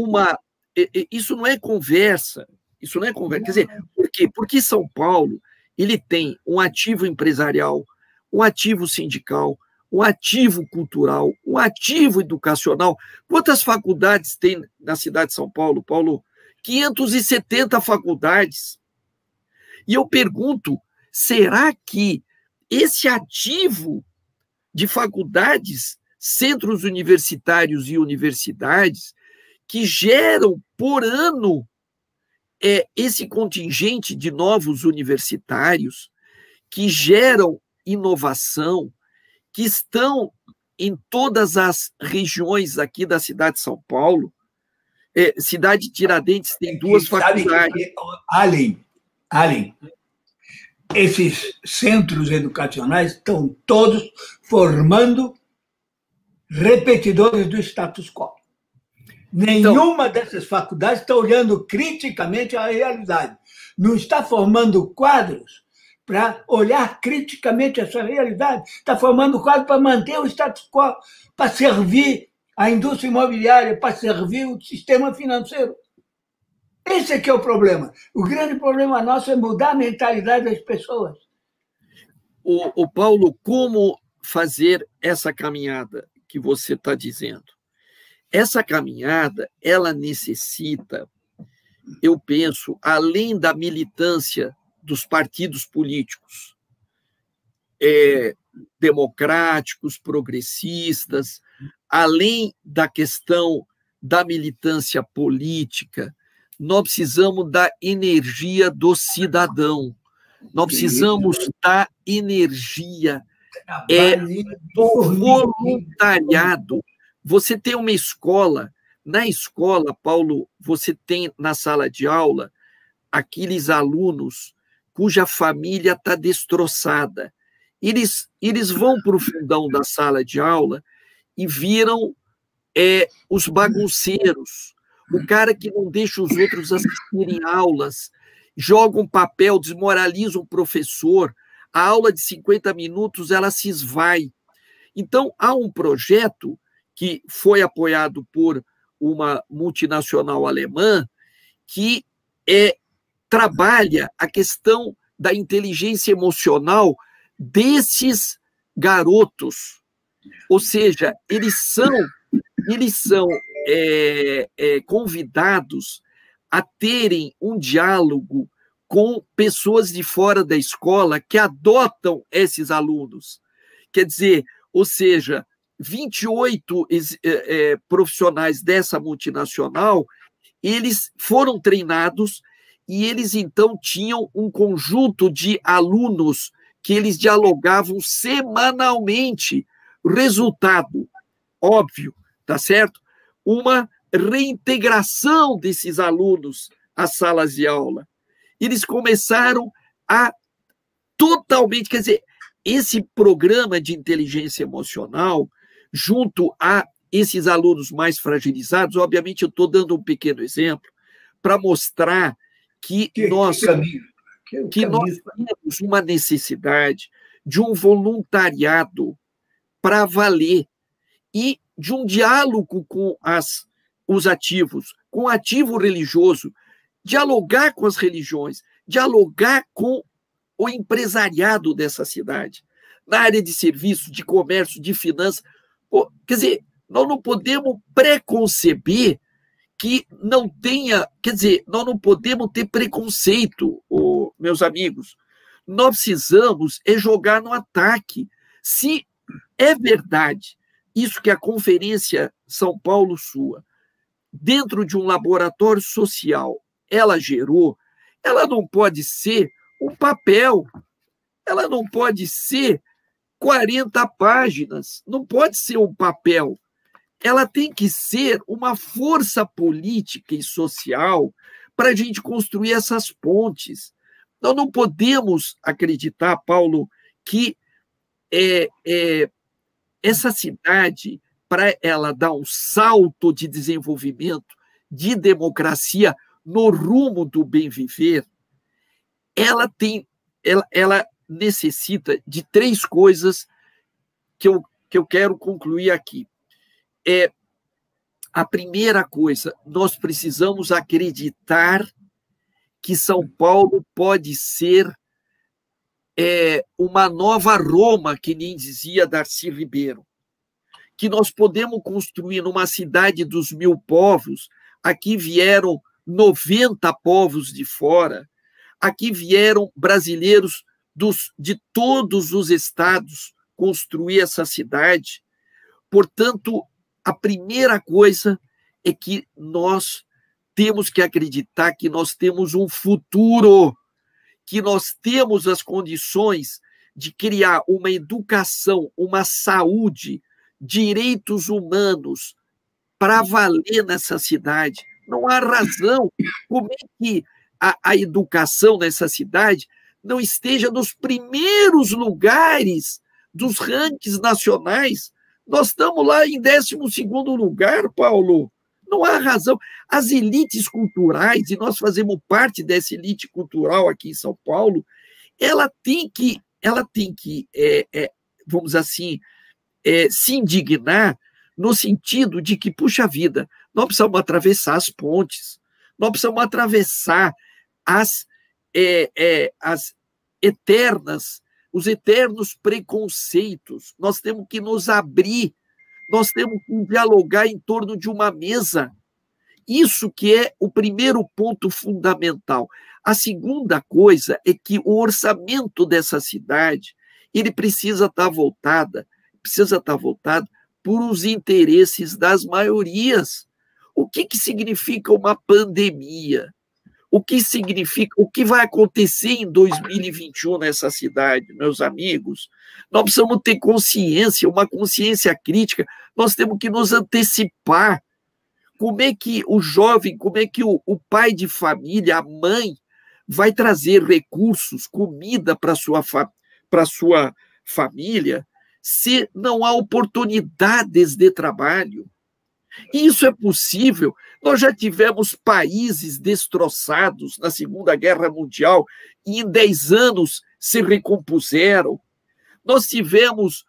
Isso não é conversa. Isso não é conversa. Quer dizer, por quê? Porque São Paulo ele tem um ativo empresarial, um ativo sindical, um ativo cultural, um ativo educacional. Quantas faculdades tem na cidade de São Paulo, Paulo? 570 faculdades. E eu pergunto, será que esse ativo de faculdades, centros universitários e universidades, que geram por ano esse contingente de novos universitários, que geram inovação, que estão em todas as regiões aqui da cidade de São Paulo. Cidade de Tiradentes tem 2 faculdades. Allen, esses centros educacionais estão todos formando repetidores do status quo. Nenhuma dessas faculdades está olhando criticamente a realidade. Não está formando quadros para olhar criticamente essa realidade. Está formando quadros para manter o status quo, para servir a indústria imobiliária, para servir o sistema financeiro. Esse é que é o problema. O grande problema nosso é mudar a mentalidade das pessoas. O Paulo, como fazer essa caminhada que você está dizendo? Essa caminhada, ela necessita, eu penso, além da militância dos partidos políticos, democráticos, progressistas, além da questão da militância política, nós precisamos da energia do cidadão, nós precisamos da energia do voluntariado. Você tem uma escola, na escola, Paulo, você tem na sala de aula aqueles alunos cuja família está destroçada. Eles vão para o fundão da sala de aula e viram os bagunceiros, o cara que não deixa os outros assistirem aulas, joga um papel, desmoraliza o professor, a aula de 50 minutos ela se esvai. Então, há um projeto que foi apoiado por uma multinacional alemã que trabalha a questão da inteligência emocional desses garotos. Ou seja, eles são convidados a terem um diálogo com pessoas de fora da escola que adotam esses alunos. Quer dizer, ou seja, 28 profissionais dessa multinacional, eles foram treinados e eles, então, tinham um conjunto de alunos que eles dialogavam semanalmente. Resultado, óbvio, tá certo? Uma reintegração desses alunos às salas de aula. Eles começaram a totalmente, quer dizer, esse programa de inteligência emocional, junto a esses alunos mais fragilizados, obviamente eu estou dando um pequeno exemplo para mostrar que nós temos uma necessidade de um voluntariado para valer e de um diálogo com os ativos, com o ativo religioso, dialogar com as religiões, dialogar com o empresariado dessa cidade, na área de serviços, de comércio, de finanças. Quer dizer, nós não podemos preconceber que não tenha, quer dizer, nós não podemos ter preconceito, meus amigos. Nós precisamos jogar no ataque. Se é verdade isso que a Conferência São Paulo Sua, dentro de um laboratório social, ela gerou, ela não pode ser um papel, ela não pode ser 40 páginas, não pode ser um papel. Ela tem que ser uma força política e social para a gente construir essas pontes. Nós não podemos acreditar, Paulo, que essa cidade, para ela dar um salto de desenvolvimento, de democracia no rumo do bem viver, ela necessita de 3 coisas que eu quero concluir aqui. A primeira coisa, nós precisamos acreditar que São Paulo pode ser uma nova Roma, que nem dizia Darcy Ribeiro, que nós podemos construir numa cidade dos 1000 povos. Aqui vieram 90 povos de fora, aqui vieram brasileiros de todos os estados construir essa cidade. Portanto, a primeira coisa é que nós temos que acreditar que nós temos um futuro, que nós temos as condições de criar uma educação, uma saúde, direitos humanos para valer nessa cidade. Não há razão como é que a educação nessa cidade não esteja nos primeiros lugares dos rankings nacionais. Nós estamos lá em 12º lugar, Paulo. Não há razão. As elites culturais, e nós fazemos parte dessa elite cultural aqui em São Paulo, ela tem que vamos assim, se indignar no sentido de que, puxa vida, nós precisamos atravessar as pontes, nós precisamos atravessar os eternos preconceitos, nós temos que nos abrir, nós temos que dialogar em torno de uma mesa. Isso que é o primeiro ponto fundamental. A segunda coisa é que o orçamento dessa cidade, ele precisa estar voltado por os interesses das maiorias. O que significa uma pandemia? O que vai acontecer em 2021 nessa cidade, meus amigos? Nós precisamos ter consciência, uma consciência crítica, nós temos que nos antecipar. Como é que o jovem, como é que o pai de família, a mãe, vai trazer recursos, comida para a sua família, se não há oportunidades de trabalho? Isso é possível. Nós já tivemos países destroçados na Segunda Guerra Mundial e em 10 anos se recompuseram. Nós tivemos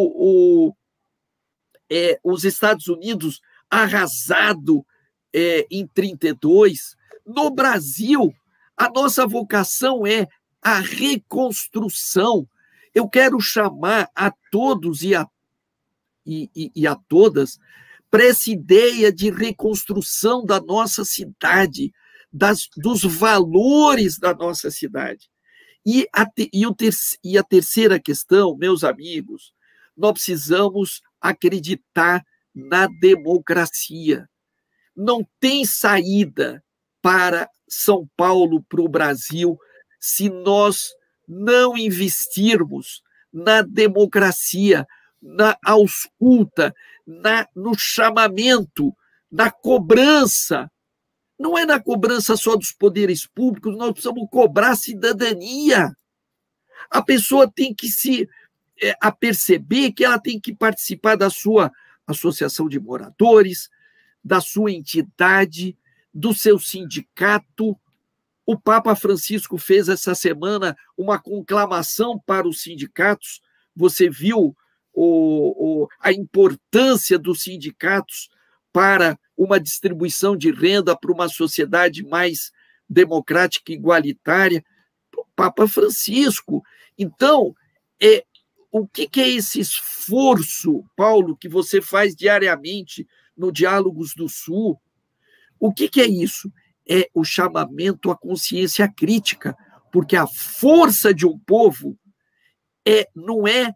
os Estados Unidos arrasado em 1932. No Brasil, a nossa vocação é a reconstrução. Eu quero chamar a todos e a todas para essa ideia de reconstrução da nossa cidade, dos valores da nossa cidade. E a terceira questão, meus amigos, nós precisamos acreditar na democracia. Não tem saída para São Paulo, para o Brasil, se nós não investirmos na democracia, na ausculta, no chamamento, na cobrança. Não é na cobrança só dos poderes públicos, nós precisamos cobrar a cidadania. A pessoa tem que a perceber que ela tem que participar da sua associação de moradores, da sua entidade, do seu sindicato. O Papa Francisco fez essa semana uma conclamação para os sindicatos. Você viu a importância dos sindicatos para uma distribuição de renda para uma sociedade mais democrática e igualitária? O Papa Francisco. Então, o que é esse esforço, Paulo, que você faz diariamente no Diálogos do Sul? O que é isso? É o chamamento à consciência crítica, porque a força de um povo não é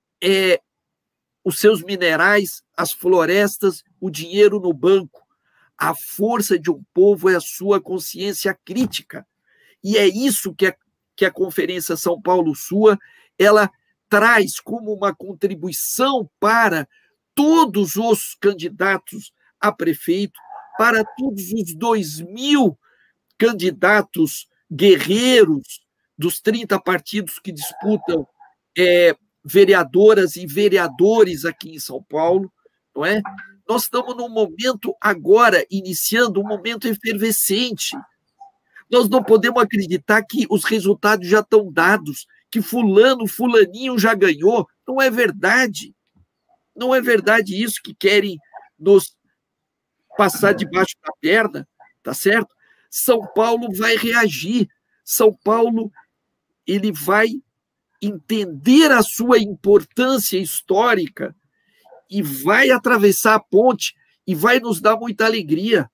os seus minerais, as florestas, o dinheiro no banco. A força de um povo é a sua consciência crítica. E é isso que a Conferência São Paulo Sua, ela traz como uma contribuição para todos os candidatos a prefeito, para todos os 2.000 candidatos guerreiros dos 30 partidos que disputam vereadoras e vereadores aqui em São Paulo, não é? Nós estamos num momento agora, iniciando um momento efervescente. Nós não podemos acreditar que os resultados já estão dados, que fulaninho já ganhou. Não é verdade. Não é verdade isso, que querem nos passar debaixo da perna, tá certo? São Paulo vai reagir. São Paulo, ele vai entender a sua importância histórica e vai atravessar a ponte e vai nos dar muita alegria.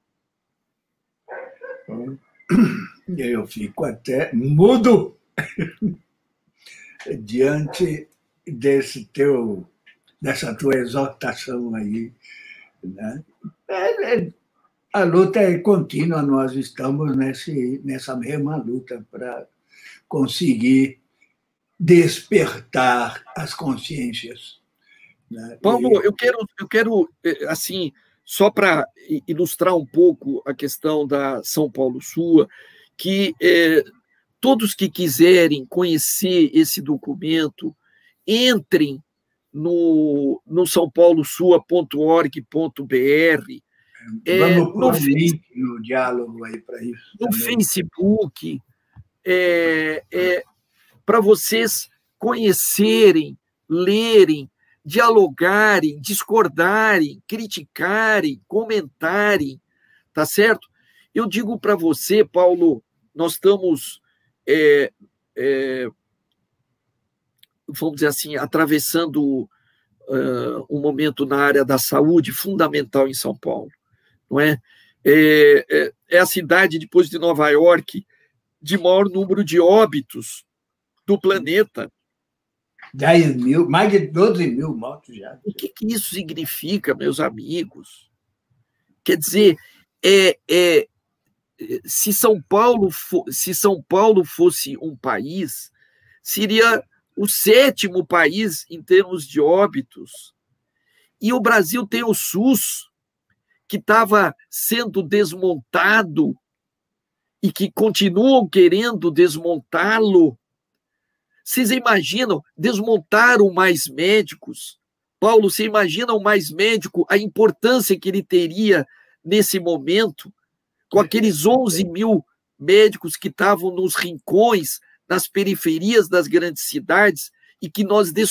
Eu fico até mudo diante dessa tua exortação aí, né? A luta é contínua, nós estamos nessa mesma luta para conseguir despertar as consciências, né? Paulo, eu quero assim, só para ilustrar um pouco a questão da São Paulo Sua, que todos que quiserem conhecer esse documento, entrem no saopaulosua.org.br. Vamos pôr um link no diálogo aí para isso. No também. Facebook, para vocês conhecerem, lerem, dialogarem, discordarem, criticarem, comentarem, tá certo? Eu digo para você, Paulo, nós estamos, vamos dizer assim, atravessando um momento na área da saúde fundamental em São Paulo, não é? É a cidade, depois de Nova York, de maior número de óbitos do planeta. 10 mil, mais de 12 mil mortos já. O que isso significa, meus amigos? Quer dizer, se São Paulo fosse um país, seria o 7º país em termos de óbitos. E o Brasil tem o SUS, que estava sendo desmontado e que continuam querendo desmontá-lo. Vocês imaginam, desmontaram mais médicos? Paulo, você imagina o mais médico, a importância que ele teria nesse momento, com aqueles 11 mil médicos que estavam nos rincões, nas periferias das grandes cidades, e que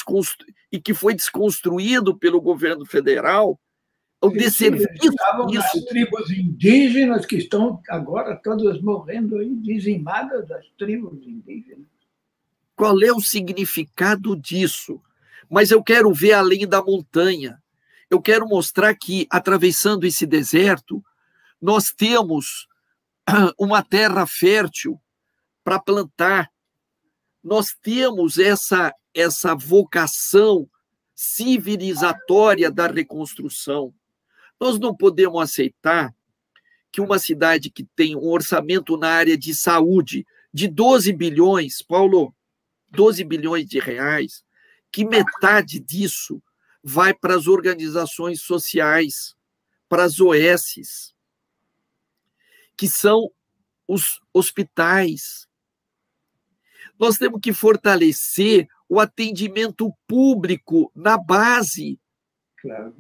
foi desconstruído pelo governo federal, o desserviço estavam nas tribos indígenas, que estão agora todas morrendo aí, dizimadas das tribos indígenas. Qual é o significado disso? Mas eu quero ver além da montanha. Eu quero mostrar que, atravessando esse deserto, nós temos uma terra fértil para plantar. Nós temos essa vocação civilizatória da reconstrução. Nós não podemos aceitar que uma cidade que tem um orçamento na área de saúde de 12 bilhões, Paulo, 12 bilhões de reais, que metade disso vai para as organizações sociais, para as OSs, que são os hospitais. Nós temos que fortalecer o atendimento público na base. Claro.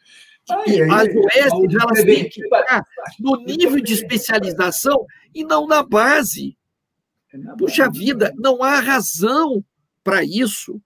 As OSs, elas têm que estar no nível de especialização e não na base. Puxa vida, não há razão para isso.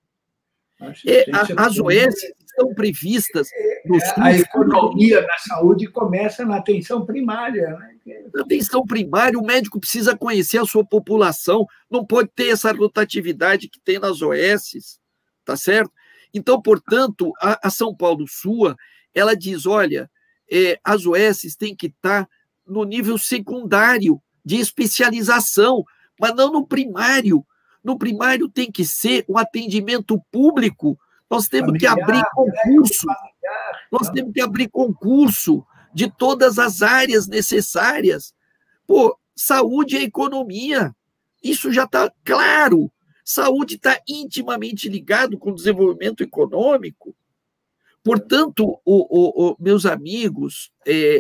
As OS estão previstas no SUS. A economia da saúde começa na atenção primária. Né? Na atenção primária, o médico precisa conhecer a sua população, não pode ter essa rotatividade que tem nas OS, tá certo? Então, portanto, a São Paulo Sua, ela diz, olha, as OS têm que estar no nível secundário de especialização, mas não no primário. No primário tem que ser um atendimento público. Nós temos que abrir concurso. Nós temos que abrir concurso de todas as áreas necessárias. Pô, saúde é economia. Isso já está claro. Saúde está intimamente ligado com o desenvolvimento econômico. Portanto, meus amigos,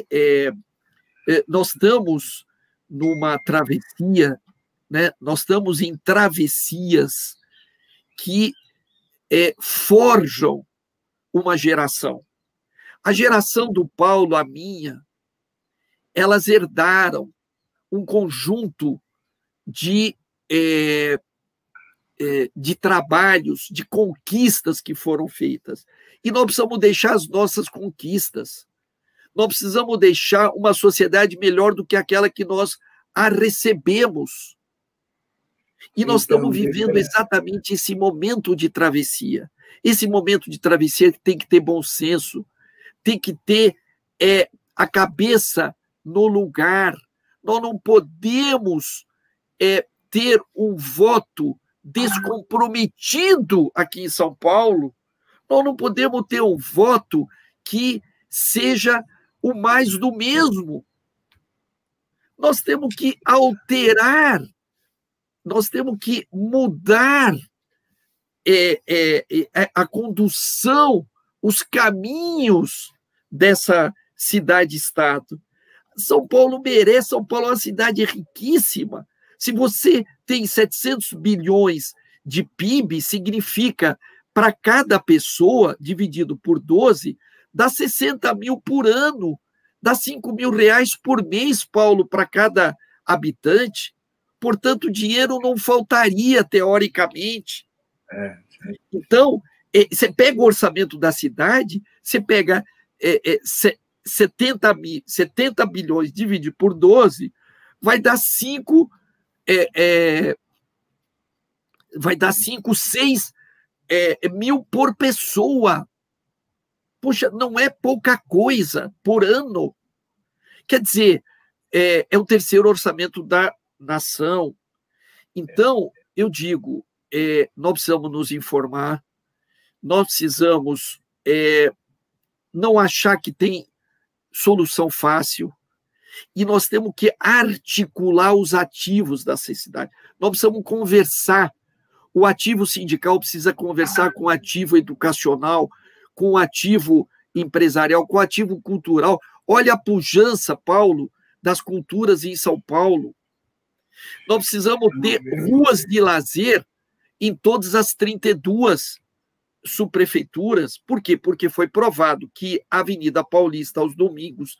nós estamos numa travessia, né? Nós estamos em travessias que forjam uma geração. A geração do Paulo, a minha, elas herdaram um conjunto de trabalhos, de conquistas que foram feitas. E nós precisamos deixar as nossas conquistas. Nós precisamos deixar uma sociedade melhor do que aquela que nós a recebemos. E nós estamos vivendo exatamente esse momento de travessia. Esse momento de travessia tem que ter bom senso, tem que ter a cabeça no lugar. Nós não podemos ter um voto descomprometido aqui em São Paulo. Nós não podemos ter um voto que seja o mais do mesmo. Nós temos que alterar, nós temos que mudar a condução, os caminhos dessa cidade-estado. São Paulo merece, São Paulo é uma cidade riquíssima. Se você tem 700 bilhões de PIB, significa, para cada pessoa, dividido por 12, dá 60 mil por ano, dá 5 mil reais por mês, Paulo, para cada habitante. Portanto, dinheiro não faltaria, teoricamente. Então, você pega o orçamento da cidade, você pega 70 bilhões dividido por 12, vai dar 5, 6 mil por pessoa. Poxa, não é pouca coisa por ano. Quer dizer, é o terceiro orçamento da nação. Então, eu digo, nós precisamos nos informar, nós precisamos não achar que tem solução fácil, e nós temos que articular os ativos da cidade. Nós precisamos conversar. O ativo sindical precisa conversar com o ativo educacional, com o ativo empresarial, com o ativo cultural. Olha a pujança, Paulo, das culturas em São Paulo. Nós precisamos ter ruas de lazer em todas as 32 subprefeituras. Por quê? Porque foi provado que a Avenida Paulista, aos domingos,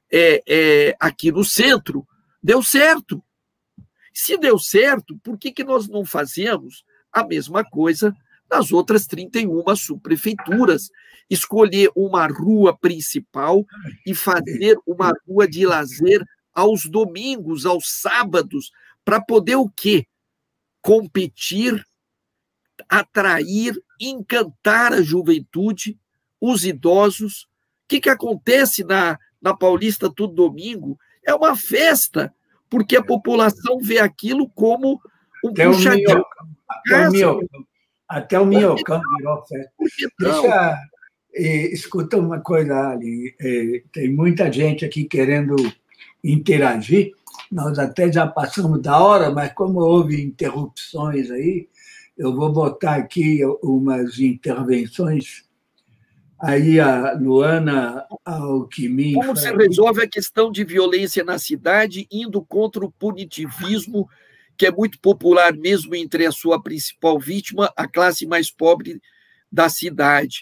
aqui no centro, deu certo. Se deu certo, por que nós não fazemos a mesma coisa nas outras 31 subprefeituras? Escolher uma rua principal e fazer uma rua de lazer aos domingos, aos sábados, para poder o quê? Competir, atrair, encantar a juventude, os idosos. O que acontece na Paulista todo domingo? É uma festa, porque a população vê aquilo como um puxadinho. Até o Minhocão virou festa. Deixa, escuta uma coisa, Ali. Tem muita gente aqui querendo interagir. Nós até já passamos da hora, mas como houve interrupções aí, eu vou botar aqui umas intervenções. Aí a Luana Alquimim... Como se resolve a questão de violência na cidade, indo contra o punitivismo, que é muito popular mesmo entre a sua principal vítima, a classe mais pobre da cidade?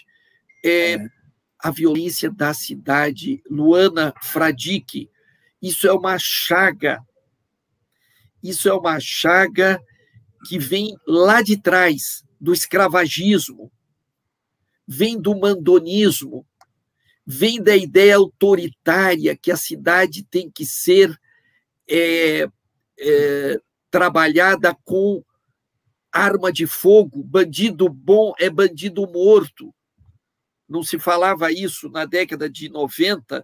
A violência da cidade, Luana Fradique, isso é uma chaga. Isso é uma chaga que vem lá de trás, do escravagismo, vem do mandonismo, vem da ideia autoritária que a cidade tem que ser trabalhada com arma de fogo. Bandido bom é bandido morto. Não se falava isso na década de 90.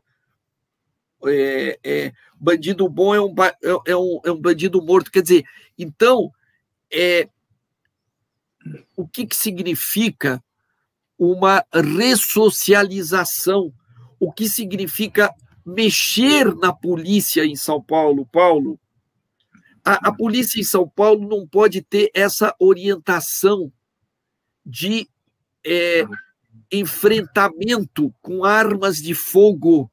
Bandido bom é um bandido morto. Quer dizer, então, o que significa uma ressocialização? O que significa mexer na polícia em São Paulo, Paulo? A polícia em São Paulo não pode ter essa orientação de enfrentamento com armas de fogo,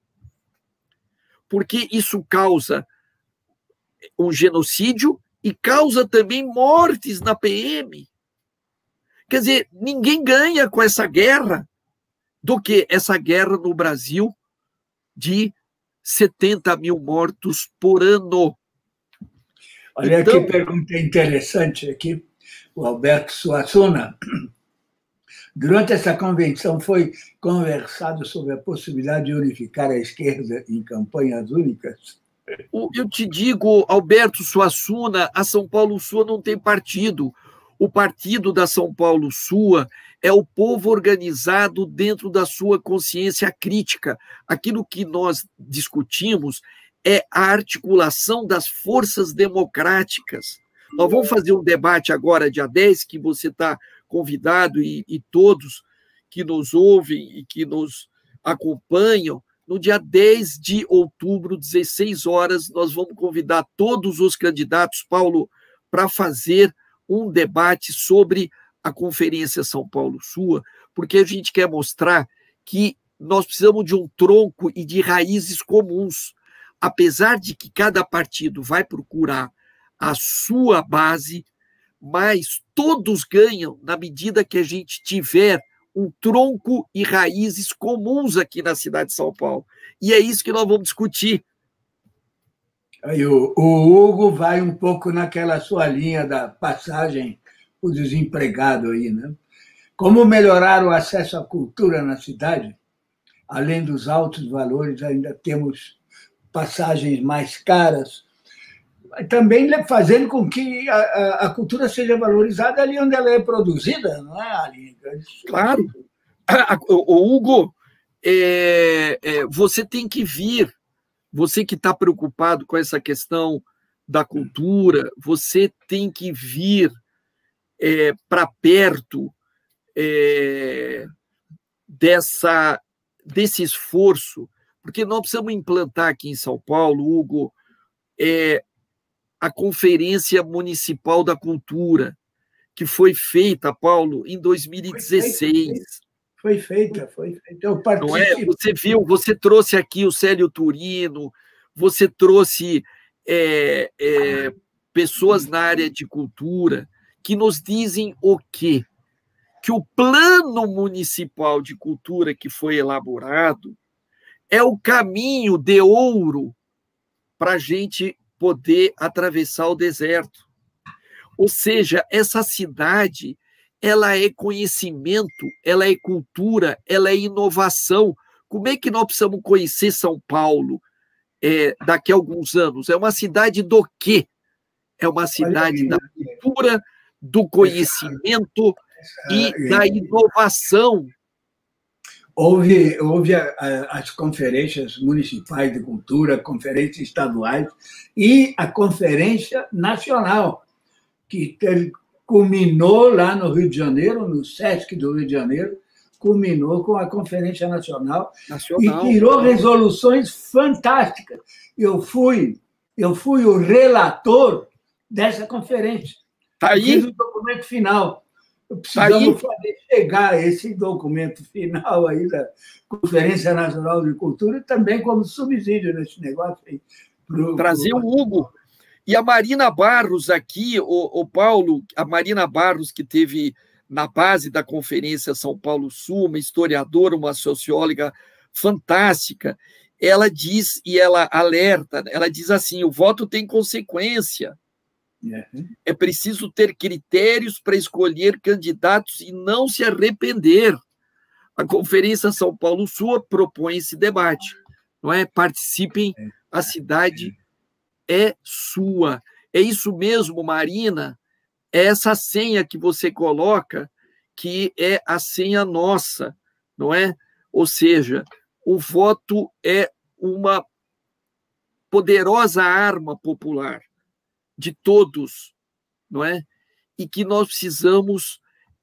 porque isso causa um genocídio e causa também mortes na PM. Quer dizer, ninguém ganha com essa guerra do que essa guerra no Brasil de 70 mil mortos por ano. Olha então, que pergunta interessante aqui, o Alberto Suassuna. Durante essa convenção foi conversado sobre a possibilidade de unificar a esquerda em campanhas únicas? Eu te digo, Alberto Suassuna, a São Paulo Sul não tem partido. O partido da São Paulo Sul é o povo organizado dentro da sua consciência crítica. Aquilo que nós discutimos é a articulação das forças democráticas. Nós vamos fazer um debate agora, dia 10, que você está convidado e todos que nos ouvem e que nos acompanham. No dia 10 de outubro, 16 horas, nós vamos convidar todos os candidatos, Paulo, para fazer um debate sobre a Conferência São Paulo Sul, porque a gente quer mostrar que nós precisamos de um tronco e de raízes comuns. Apesar de que cada partido vai procurar a sua base, mas todos ganham na medida que a gente tiver um tronco e raízes comuns aqui na cidade de São Paulo. E é isso que nós vamos discutir. Aí o Hugo vai um pouco naquela sua linha da passagem o desempregado aí, né? Como melhorar o acesso à cultura na cidade? Além dos altos valores, ainda temos passagens mais caras, também fazendo com que a cultura seja valorizada ali onde ela é produzida, não é, Aline? Claro. O Hugo, você tem que vir, você que está preocupado com essa questão da cultura, você tem que vir para perto desse esforço, porque nós precisamos implantar aqui em São Paulo, Hugo, a Conferência Municipal da Cultura, que foi feita, Paulo, em 2016. Foi feita. Eu não é? Você viu, você trouxe aqui o Célio Turino, você trouxe pessoas na área de cultura que nos dizem o quê? Que o plano municipal de cultura que foi elaborado é o caminho de ouro para a gente poder atravessar o deserto. Ou seja, essa cidade, ela é conhecimento, ela é cultura, ela é inovação. Como é que nós precisamos conhecer São Paulo daqui a alguns anos? É uma cidade do quê? É uma cidade da cultura, do conhecimento e da inovação. Houve as conferências municipais de cultura, conferências estaduais e a Conferência Nacional, que culminou lá no Rio de Janeiro, no SESC do Rio de Janeiro, culminou com a Conferência Nacional. E tirou resoluções fantásticas. Eu fui o relator dessa conferência. Está aí? Fiz o documento final. Precisamos fazer chegar esse documento final aí da Conferência Nacional de Cultura também como subsídio nesse negócio aí. Trazer o Hugo. E a Marina Barros aqui, o Paulo, a Marina Barros, que teve na base da Conferência São Paulo Sul, uma historiadora, uma socióloga fantástica, ela diz, e ela alerta, ela diz assim, o voto tem consequência. É preciso ter critérios para escolher candidatos e não se arrepender. A Conferência São Paulo Sul propõe esse debate. Não é? Participem, a cidade é sua. É isso mesmo, Marina, é essa senha que você coloca, que é a senha nossa, não é? Ou seja, o voto é uma poderosa arma popular de todos, não é? E que nós precisamos,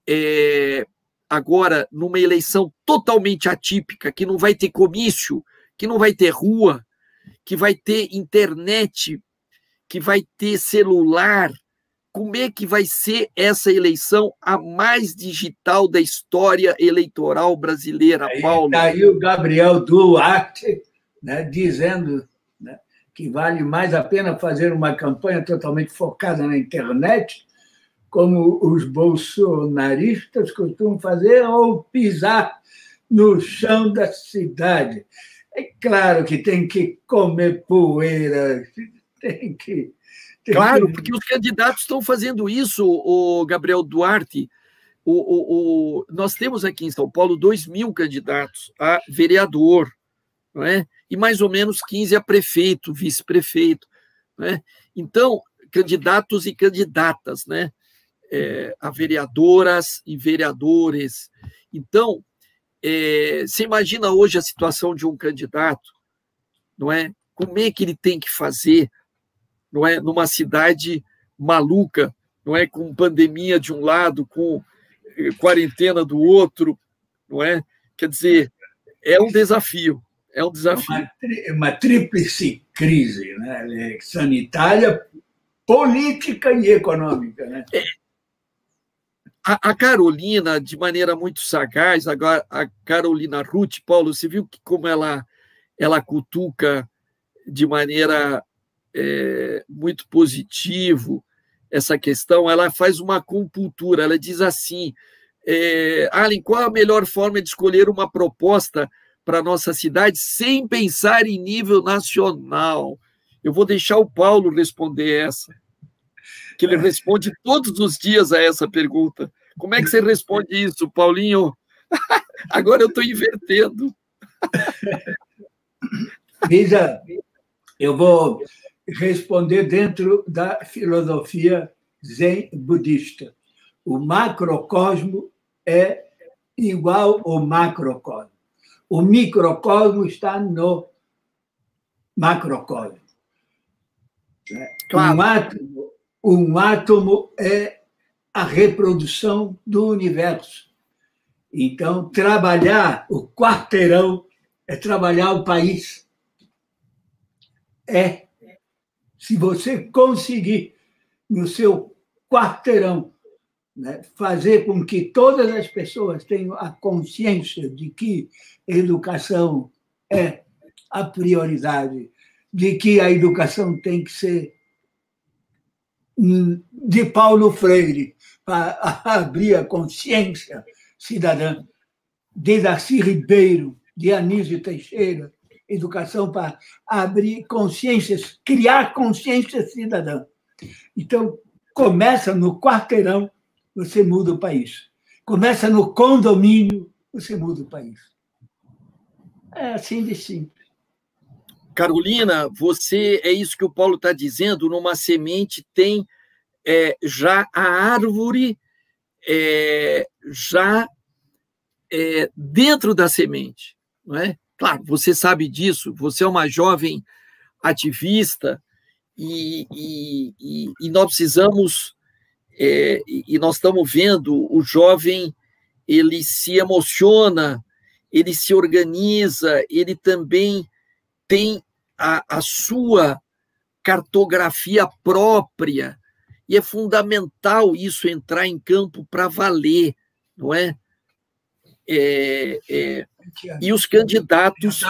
agora, numa eleição totalmente atípica, que não vai ter comício, que não vai ter rua, que vai ter internet, que vai ter celular, como é que vai ser essa eleição a mais digital da história eleitoral brasileira, Paulo? Está aí o Gabriel Duarte, né, dizendo, né, que vale mais a pena fazer uma campanha totalmente focada na internet, como os bolsonaristas costumam fazer, ou pisar no chão da cidade. É claro que tem que comer poeira, tem que... Claro, porque os candidatos estão fazendo isso, o Gabriel Duarte. Nós temos aqui em São Paulo 2.000 candidatos a vereador, não é? e mais ou menos 15 a prefeito, vice-prefeito, né? Então, candidatos e candidatas, né? A vereadoras e vereadores. Então, você imagina hoje a situação de um candidato, não é? Como é que ele tem que fazer, não é? Numa cidade maluca, não é? Com pandemia de um lado, com quarentena do outro, não é? Quer dizer, é um desafio, é um desafio. Uma tríplice crise, né? Sanitária, política e econômica, né? A Carolina, de maneira muito sagaz, agora a Carolina Ruth, Paulo, você viu como ela cutuca de maneira muito positivo essa questão, ela faz uma compultura, ela diz assim, Alan, qual a melhor forma de escolher uma proposta para a nossa cidade sem pensar em nível nacional? Eu vou deixar o Paulo responder essa, que ele responde todos os dias a essa pergunta. Como é que você responde isso, Paulinho? Agora eu estou invertendo. Veja, eu vou responder dentro da filosofia zen budista. O macrocosmo é igual ao macrocosmo. O microcosmo está no macrocosmo. Claro. Um átomo é a reprodução do universo. Então, trabalhar o quarteirão é trabalhar o país. Se você conseguir, no seu quarteirão, né, fazer com que todas as pessoas tenham a consciência de que a educação é a prioridade, de que a educação tem que ser de Paulo Freire, para abrir a consciência cidadã, de Darcy Ribeiro, de Anísio Teixeira, educação para abrir consciências, criar consciência cidadã. Então, começa no quarteirão, você muda o país. Começa no condomínio, você muda o país. É assim de simples. Carolina, é isso que o Paulo está dizendo, numa semente tem já a árvore dentro da semente, não é? Claro, você sabe disso, você é uma jovem ativista e nós precisamos, e nós estamos vendo o jovem, ele se emociona, ele se organiza, ele também tem a sua cartografia própria, e é fundamental isso entrar em campo para valer, não é? E os candidatos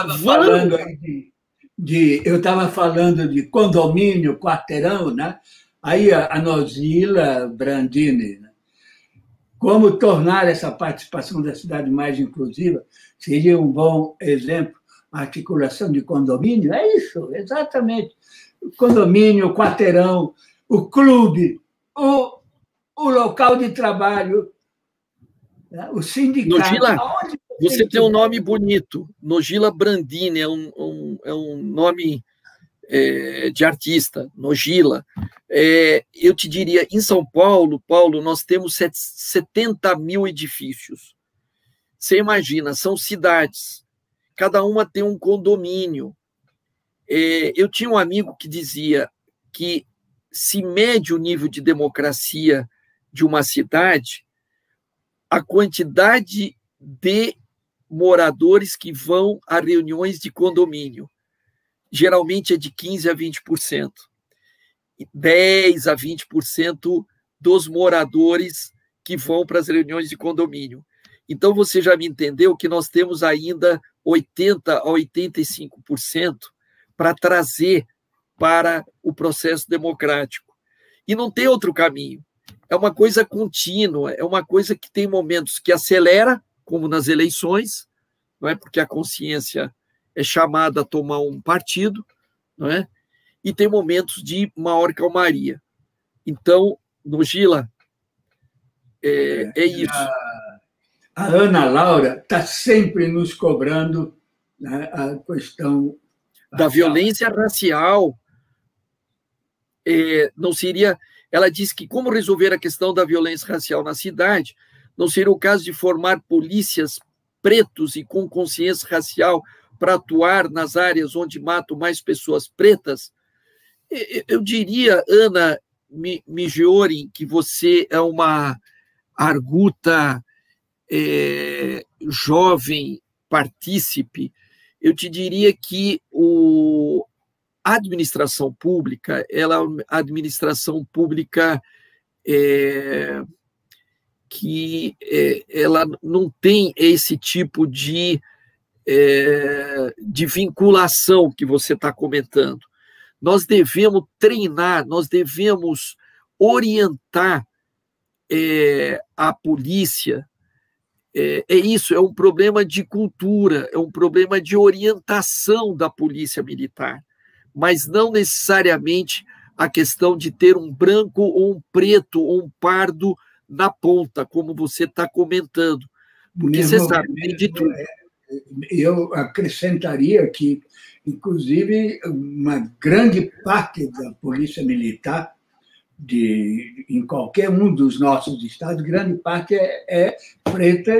eu estava falando de condomínio, quarteirão, né? Aí a Nozila Brandini, né? Como tornar essa participação da cidade mais inclusiva seria um bom exemplo. A articulação de condomínio, é isso, exatamente. O condomínio, o quarteirão, o clube, o local de trabalho, o sindicato. Nogila, você tem um nome bonito, Nogila Brandini, é um nome de artista, Nogila. Eu te diria, em São Paulo, nós temos 70 mil edifícios. Você imagina, são cidades, cada uma tem um condomínio. Eu tinha um amigo que dizia que se mede o nível de democracia de uma cidade, a quantidade de moradores que vão a reuniões de condomínio. Geralmente é de 15% a 20%. 10% a 20% dos moradores que vão para as reuniões de condomínio. Então, você já me entendeu que nós temos ainda 80% a 85% para trazer para o processo democrático. E não tem outro caminho. É uma coisa contínua, é uma coisa que tem momentos que acelera, como nas eleições, não é? Porque a consciência é chamada a tomar um partido, não é? E tem momentos de maior calmaria. Então, Nogila, é isso. A Ana Laura está sempre nos cobrando, né, a questão da violência racial. Não seria... Ela disse que como resolver a questão da violência racial na cidade não seria o caso de formar polícias pretos e com consciência racial para atuar nas áreas onde matam mais pessoas pretas. Eu diria, Ana Migiorin, que você é uma arguta jovem partícipe. Eu te diria que a administração pública, a administração pública que ela não tem esse tipo de vinculação que você está comentando. Nós devemos treinar, nós devemos orientar a polícia. Isso, é um problema de cultura, é um problema de orientação da polícia militar, mas não necessariamente a questão de ter um branco ou um preto ou um pardo na ponta, como você está comentando. Porque você sabe, tem de tudo. Eu acrescentaria que, inclusive, uma grande parte da polícia militar, em qualquer um dos nossos estados, grande parte é preta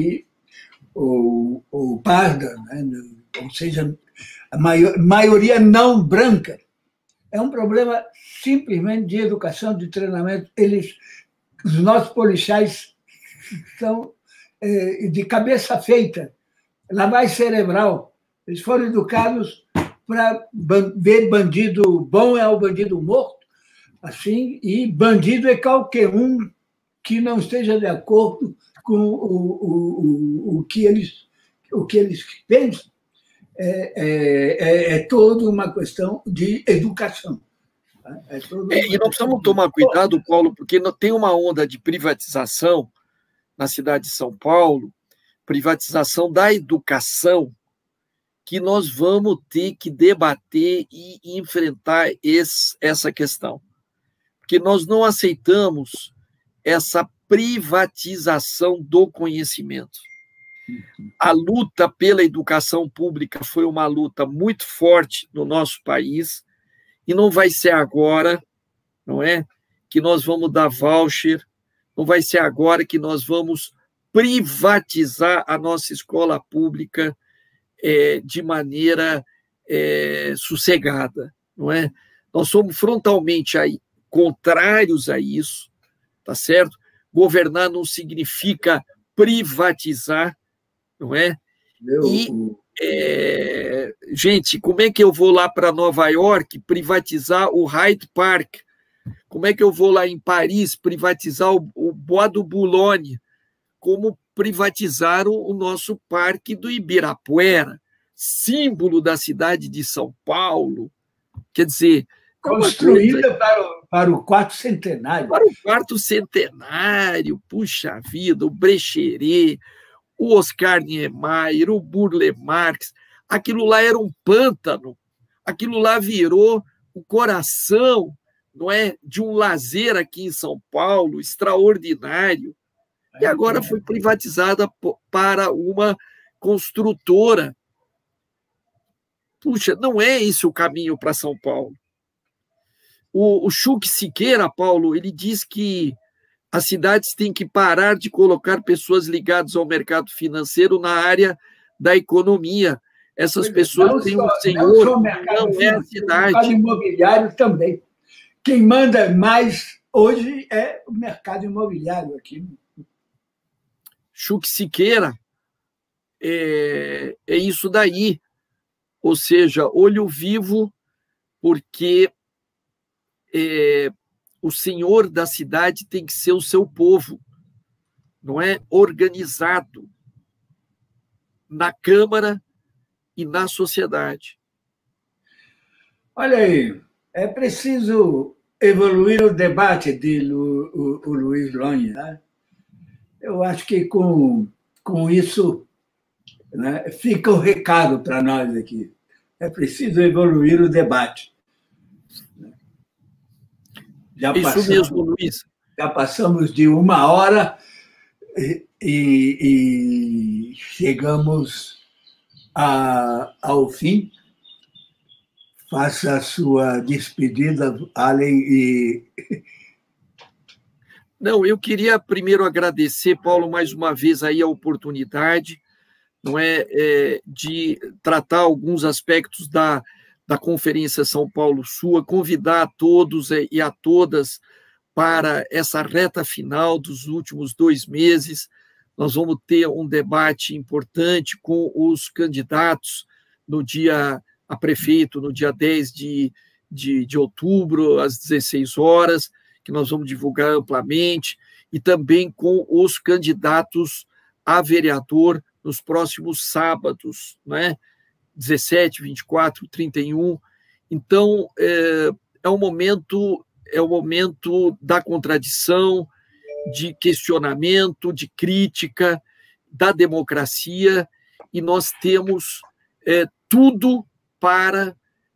ou parda, né? Ou seja, a maioria não branca. É um problema simplesmente de educação, de treinamento. Os nossos policiais são de cabeça feita, lavagem cerebral. Eles foram educados para ver bandido bom é o bandido morto, assim, e bandido é qualquer um que não esteja de acordo com o que eles pensam. É toda uma questão de educação. E nós precisamos tomar cuidado, Paulo, porque tem uma onda de privatização na cidade de São Paulo, privatização da educação, que nós vamos ter que debater e enfrentar essa questão. Porque nós não aceitamos essa privatização do conhecimento. A luta pela educação pública foi uma luta muito forte no nosso país, e não vai ser agora, não é, que nós vamos dar voucher, não vai ser agora que nós vamos privatizar a nossa escola pública de maneira sossegada, não é? Nós somos frontalmente contrários a isso, tá certo? Governar não significa privatizar, não é? Gente, como é que eu vou lá para Nova York privatizar o Hyde Park? Como é que eu vou lá em Paris privatizar o Bois de Boulogne? Como privatizaram o nosso Parque do Ibirapuera, símbolo da cidade de São Paulo? Quer dizer... Construída para o quarto centenário. Para o quarto centenário, puxa vida, o Brecheret, o Oscar Niemeyer, o Burle Marx, aquilo lá era um pântano, aquilo lá virou o coração, não é, de um lazer aqui em São Paulo, extraordinário, e agora foi privatizada para uma construtora. Puxa, não é esse o caminho para São Paulo. O Chuck Siqueira, Paulo, ele diz que as cidades têm que parar de colocar pessoas ligadas ao mercado financeiro na área da economia. Essas pessoas têm um senhor, não é a cidade. O mercado imobiliário também. Quem manda mais hoje é o mercado imobiliário aqui. Chuck Siqueira é isso daí. Ou seja, olho vivo, porque o senhor da cidade tem que ser o seu povo, não é? Organizado na Câmara e na sociedade. Olha aí, é preciso evoluir o debate, diz o Luiz Lonha. Né? Eu acho que com isso, né, fica o recado para nós aqui. É preciso evoluir o debate. Isso mesmo, Luiz. Já passamos de 1 hora e chegamos ao fim. faça a sua despedida, Allen, e... Não, eu queria primeiro agradecer, Paulo, mais uma vez aí a oportunidade, não de tratar alguns aspectos da Conferência São Paulo-Sul, convidar a todos e a todas para essa reta final dos últimos 2 meses. Nós vamos ter um debate importante com os candidatos no dia a prefeito, no dia 10 de outubro, às 16 horas, que nós vamos divulgar amplamente, e também com os candidatos a vereador nos próximos sábados, né? 17, 24, 31. Então, é o momento da contradição, de questionamento, de crítica, da democracia, e nós temos tudo para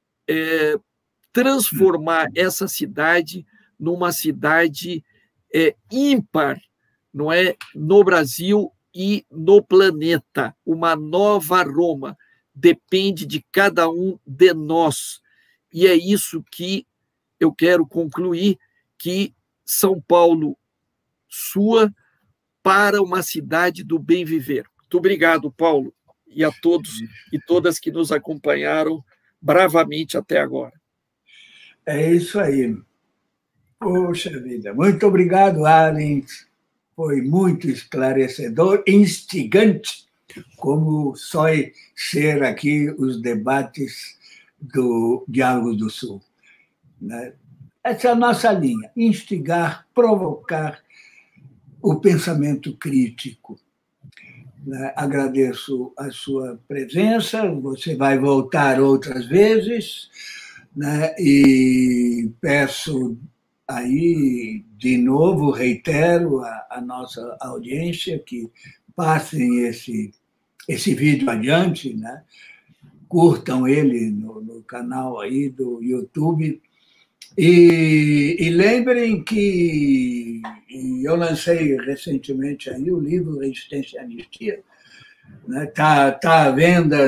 transformar essa cidade numa cidade ímpar, não é, no Brasil e no planeta. Uma nova Roma depende de cada um de nós. E é isso que eu quero concluir, que São Paulo sua para uma cidade do bem viver. Muito obrigado, Paulo, e a todos e todas que nos acompanharam bravamente até agora. É isso aí. Poxa vida, muito obrigado, Allen. Foi muito esclarecedor, instigante, como só ser aqui os debates do Diálogo do Sul. Essa é a nossa linha, instigar, provocar o pensamento crítico. Agradeço a sua presença, você vai voltar outras vezes, e peço aí, de novo, reitero a nossa audiência que passem esse vídeo adiante, curtam ele no canal aí do YouTube, e lembrem que eu lancei recentemente aí o livro Resistência e Anistia, tá à venda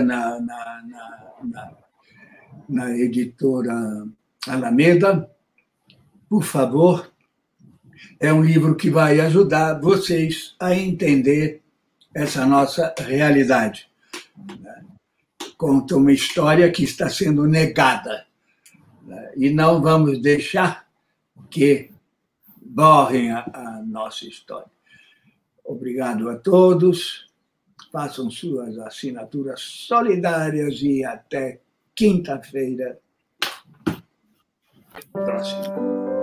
na editora Alameda. Por favor, é um livro que vai ajudar vocês a entender essa nossa realidade. Conta uma história que está sendo negada, e não vamos deixar que borrem a nossa história. Obrigado a todos, façam suas assinaturas solidárias e até quinta-feira próxima.